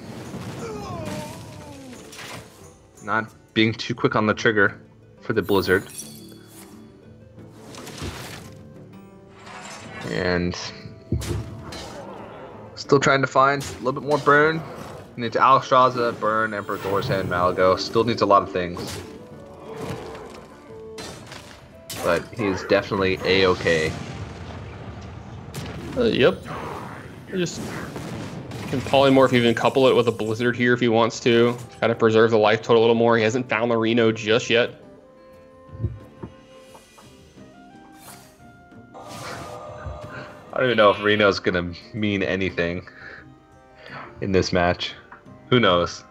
Not being too quick on the trigger for the Blizzard. And still trying to find a little bit more burn. Needs Alexstrasza, burn, Emperor Thor's Hand, Malygos. Still needs a lot of things. But he's definitely A-okay. Uh, yep. Just can Polymorph, even couple it with a Blizzard here if he wants to. Kind of preserve the life total a little more. He hasn't found the Reno just yet. I don't even know if Reno's gonna mean anything in this match. Who knows?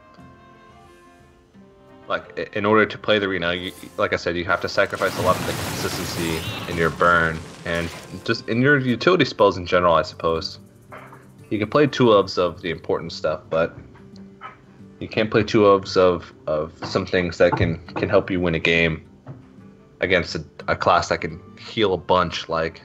Like, in order to play the Reno, you, like I said, you have to sacrifice a lot of the consistency in your burn and just in your utility spells in general, I suppose. You can play two ofs of the important stuff, but you can't play two ofs of of some things that can can help you win a game against a, a class that can heal a bunch, like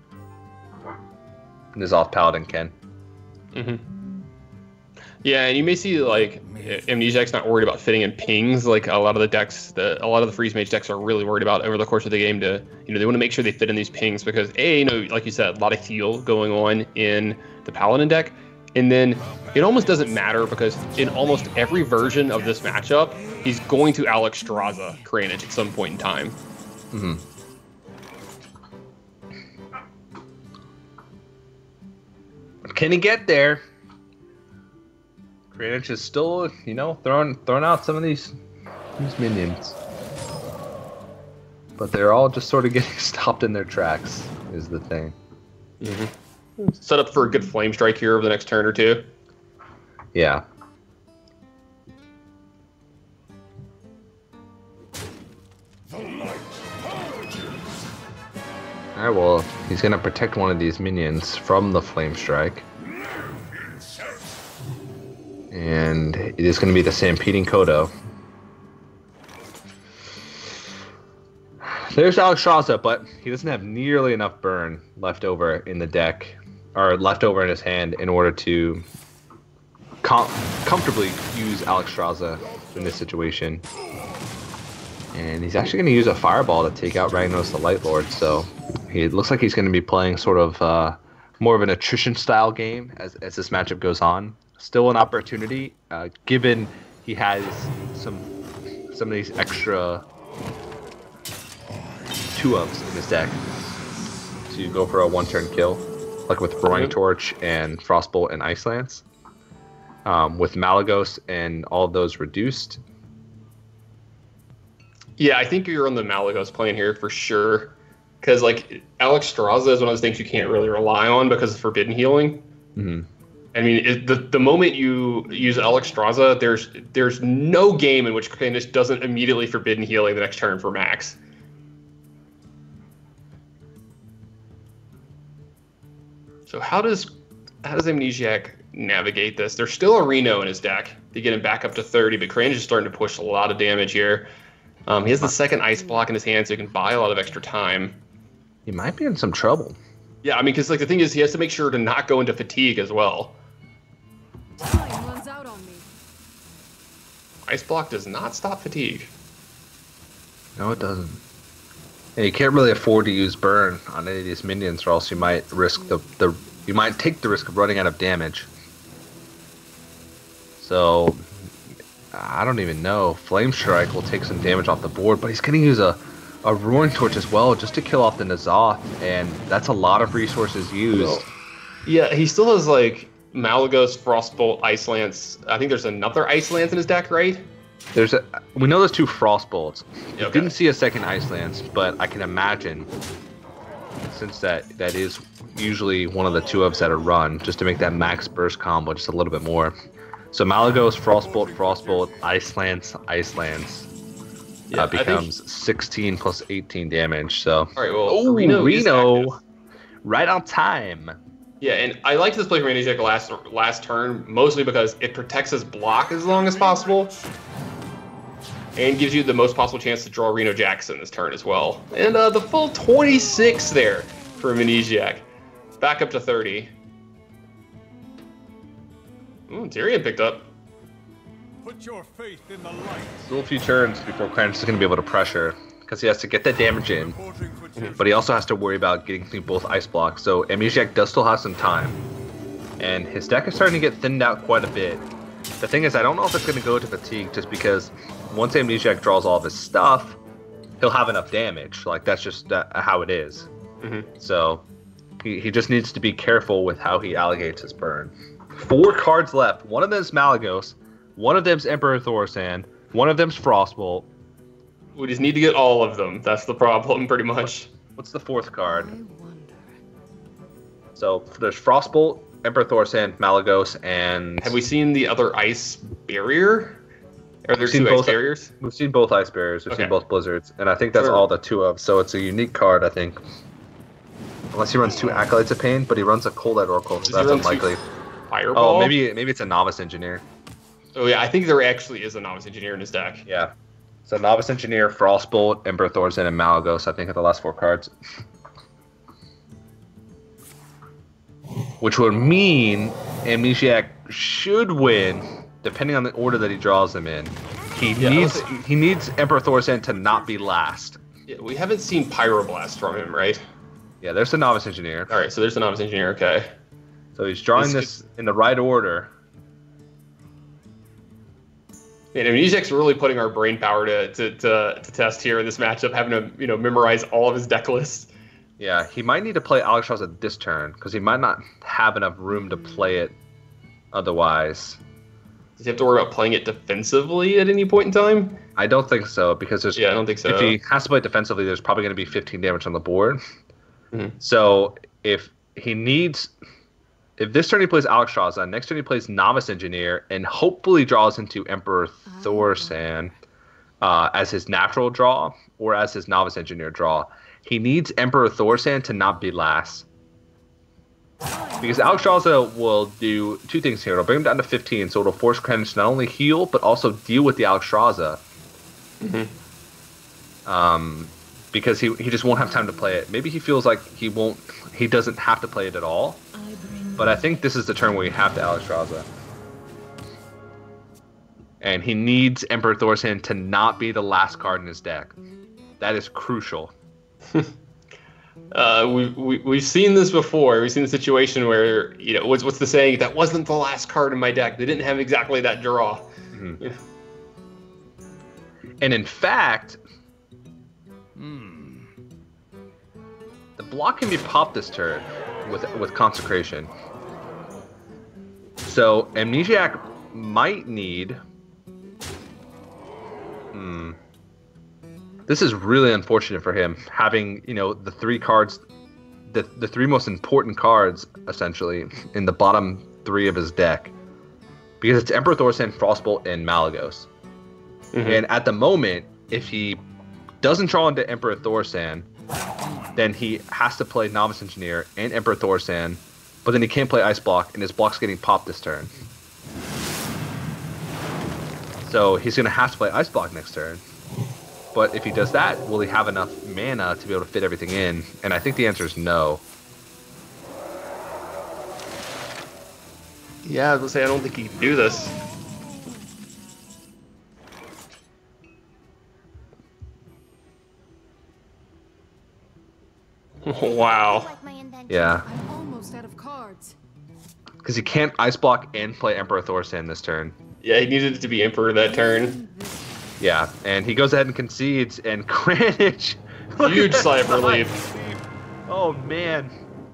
N'Zoth Paladin can. Mm-hmm. Yeah, and you may see like Amnesiac's not worried about fitting in pings like a lot of the decks. The a lot of the Freeze Mage decks are really worried about over the course of the game. To you know, they want to make sure they fit in these pings because a you know, like you said, a lot of heal going on in the Paladin deck, and then it almost doesn't matter because in almost every version of this matchup, he's going to Alexstrasza Kranich at some point in time. Mm-hmm. Can he get there? Kranich is still, you know, throwing throwing out some of these these minions, but they're all just sort of getting stopped in their tracks. Is the thing. Mm-hmm. Set up for a good flame strike here over the next turn or two. Yeah. Alright, well, he's gonna protect one of these minions from the flame strike. And it is going to be the Stampeding Kodo. There's Alexstrasza, but he doesn't have nearly enough burn left over in the deck, or left over in his hand, in order to com comfortably use Alexstrasza in this situation. And he's actually going to use a Fireball to take out Ragnaros the Light Lord, so he, it looks like he's going to be playing sort of uh, more of an attrition-style game as, as this matchup goes on. Still an opportunity, uh, given he has some some of these extra two-ups in his deck to go for a one-turn kill, like with Roaring Torch and Frostbolt and Ice Lance. Um, with Malygos and all of those reduced. Yeah, I think you're on the Malygos plane here for sure. because like Alex Straza is one of those things you can't really rely on because of forbidden healing. Mm-hmm. I mean, it, the the moment you use Alex Straza, there's there's no game in which Kranich doesn't immediately forbidden healing the next turn for max. So how does how does Amnesiac navigate this? There's still a Reno in his deck to get him back up to thirty, but Kranich is starting to push a lot of damage here. Um, he has the second ice block in his hand, so he can buy a lot of extra time. He might be in some trouble. Yeah, I mean, because like the thing is, he has to make sure to not go into fatigue as well. Time runs out on me. Ice block does not stop fatigue. No, it doesn't. And you can't really afford to use burn on any of these minions, or else you might risk the the you might take the risk of running out of damage. So I don't even know. Flame Strike will take some damage off the board, but he's gonna use a a Roaring Torch as well just to kill off the N'Zoth, and that's a lot of resources used. Yeah, he still has like Malagos, Frostbolt, Ice Lance. I think there's another Ice Lance in his deck, right? There's a we know there's two Frostbolts. Okay. We didn't see a second Ice Lance, but I can imagine, since that that is usually one of the two ofs that are run, just to make that max burst combo just a little bit more. So Malagos, Frostbolt, Frostbolt, Ice Lance, Ice Lance Yeah, uh, becomes sixteen plus eighteen damage. So All right, well, oh, Reno, is Reno, active. right on time. Yeah, and I like this play from Amnesiac last last turn mostly because it protects his block as long as possible, and gives you the most possible chance to draw Reno Jackson this turn as well. And uh, the full twenty-six there for Amnesiac, back up to thirty. Ooh, Tyrion picked up. Put your faith in the light. Still a few turns before Clarence is going to be able to pressure, because he has to get that damage in, Reporting for duty. but he also has to worry about getting through both ice blocks. So Amnesiac does still have some time, and his deck is starting to get thinned out quite a bit. The thing is, I don't know if it's going to go to fatigue, just because once Amnesiac draws all of his stuff, he'll have enough damage. Like, that's just uh, how it is. Mhm. So he, he just needs to be careful with how he allocates his burn. Four cards left. One of them is Malagos. One of them's Emperor Thorsan. One of them's Frostbolt. We just need to get all of them. That's the problem, pretty much. What's the fourth card? I wonder. So there's Frostbolt, Emperor Thorsan, Malagos, and Have we seen the other ice barrier? Are there We've seen two ice both- barriers? we've seen both Ice Barriers. We've Okay. seen both Blizzards, and I think that's Sure. all the two of. So it's a unique card, I think. Unless he runs two Acolytes of Pain, but he runs a Cold Light Oracle, Does so he that's run two unlikely. Fireball? Oh, maybe maybe it's a Novice Engineer. Oh yeah, I think there actually is a novice engineer in his deck. Yeah. So Novice Engineer, Frostbolt, Emperor Thorsan, and Malagos, I think, are the last four cards. Which would mean Amnesiac should win, depending on the order that he draws them in. He Yeah, needs let's- he needs Emperor Thorsan to not be last. Yeah, we haven't seen Pyroblast from him, right? Yeah, there's the Novice Engineer. All right, so there's a novice engineer. Okay. So he's drawing This this in the right order. And Amnesiac's really putting our brain power to, to, to, to test here in this matchup, having to you know memorize all of his deck lists. Yeah, he might need to play Alexstrasza this turn, because he might not have enough room to play it otherwise. Does he have to worry about playing it defensively at any point in time? I don't think so, because there's Yeah, I don't think so. if he has to play defensively, there's probably going to be fifteen damage on the board. Mhm. So if he needs, if this turn he plays Alexstrasza, next turn he plays Novice Engineer, and hopefully draws into Emperor Thorsan uh, as his natural draw or as his Novice Engineer draw, he needs Emperor Thorsan to not be last. Because Alexstrasza will do two things here. It'll bring him down to fifteen, so it'll force Krennic to not only heal, but also deal with the Alexstrasza. Um, because he, he just won't have time to play it. Maybe he feels like he won't, he doesn't have to play it at all. But I think this is the turn where you have to Alexstrasza. And he needs Emperor Thorsan to not be the last card in his deck. That is crucial. Uh, we, we, we've seen this before. We've seen the situation where, you know, what's, what's the saying? That wasn't the last card in my deck. They didn't have exactly that draw. Mhm. Yeah. And in fact, Hmm. the block can be popped this turn with with Consecration. So Amnesiac might need. Hmm. This is really unfortunate for him, having, you know, the three cards, the, the three most important cards, essentially, in the bottom three of his deck. Because it's Emperor Thaurissan, Frostbolt, and Malygos. Mm-hmm. And at the moment, if he doesn't draw into Emperor Thaurissan, then he has to play Novice Engineer and Emperor Thaurissan, but then he can't play Ice Block, and his block's getting popped this turn. So he's going to have to play Ice Block next turn. But if he does that, will he have enough mana to be able to fit everything in? And I think the answer is no. Yeah, I was going to say, I don't think he can do this. Wow. Yeah. I'm almost out of cards. Because he can't Ice Block and play Emperor Thaurissan this turn. Yeah, he needed it to be Emperor that turn. Yeah, and he goes ahead and concedes, and Kranich... Huge sigh of relief. Oh, man.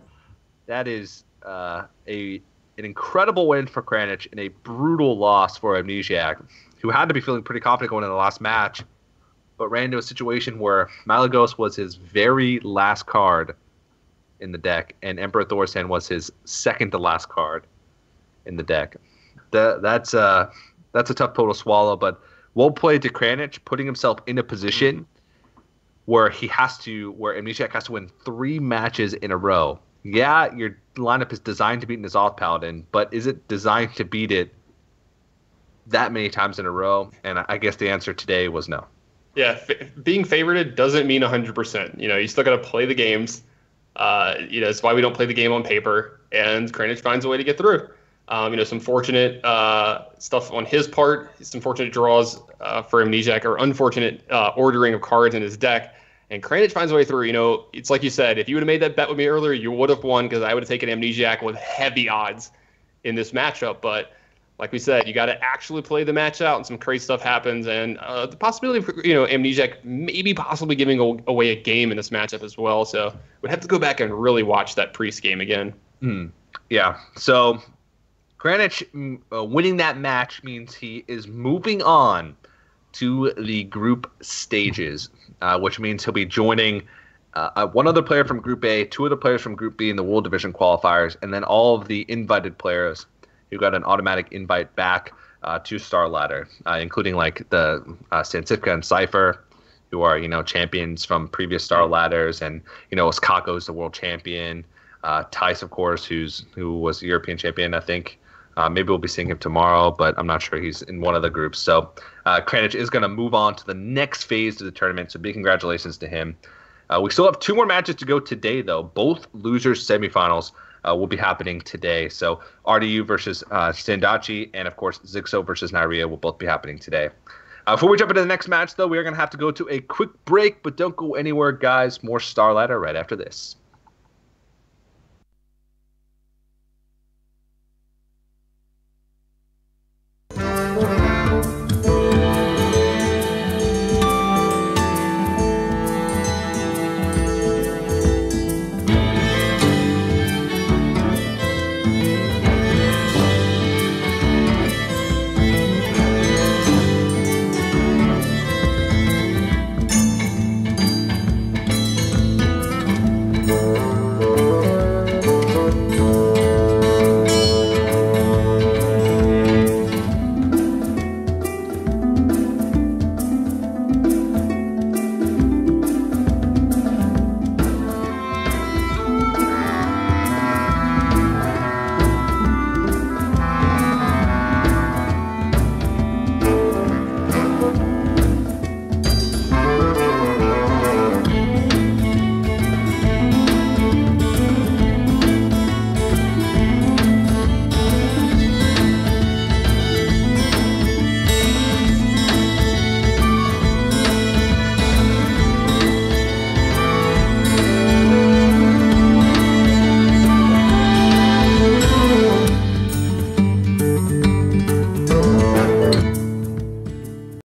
That is uh, a an incredible win for Kranich and a brutal loss for Amnesiac, who had to be feeling pretty confident going into the last match, but ran into a situation where Malygos was his very last card in the deck, and Emperor Thaurissan was his second to last card in the deck. The, that's, uh, that's a tough pill to swallow, but well played to Kranich, putting himself in a position where he has to, where Amnesiac has to win three matches in a row. Yeah, your lineup is designed to beat N'Zoth Paladin, but is it designed to beat it that many times in a row? And I guess the answer today was no. Yeah, f- being favorited doesn't mean one hundred percent. You know, you still got to play the games. Uh, you know, it's why we don't play the game on paper, and Kranich finds a way to get through. Um, you know, some fortunate uh, stuff on his part, some fortunate draws uh, for Amnesiac, or unfortunate uh, ordering of cards in his deck. And Kranich finds a way through. You know, it's like you said, if you would have made that bet with me earlier, you would have won, because I would have taken Amnesiac with heavy odds in this matchup. But like we said, you got to actually play the match out, and some crazy stuff happens. And uh, the possibility of, you know, Amnesiac maybe possibly giving away a game in this matchup as well. So we'd have to go back and really watch that priest game again. Mm, yeah. So Kranich uh, winning that match means he is moving on to the group stages, uh, which means he'll be joining uh, one other player from Group A, two other players from Group B in the World Division qualifiers, and then all of the invited players who got an automatic invite back uh, to Star Ladder, uh, including like the uh, Sansifka and Cypher, who are, you know, champions from previous Star Ladders, and, you know, Skako's the world champion, uh, Tice, of course, who's who was the European champion, I think. Uh, maybe we'll be seeing him tomorrow, but I'm not sure. He's in one of the groups. So uh, Kranich is going to move on to the next phase of the tournament, so big congratulations to him. Uh, we still have two more matches to go today, though. Both losers semifinals uh, will be happening today. So R D U versus uh, Sandachi, and, of course, Zixo versus Nairia will both be happening today. Uh, before we jump into the next match, though, we are going to have to go to a quick break, but don't go anywhere, guys. More Star Ladder right after this.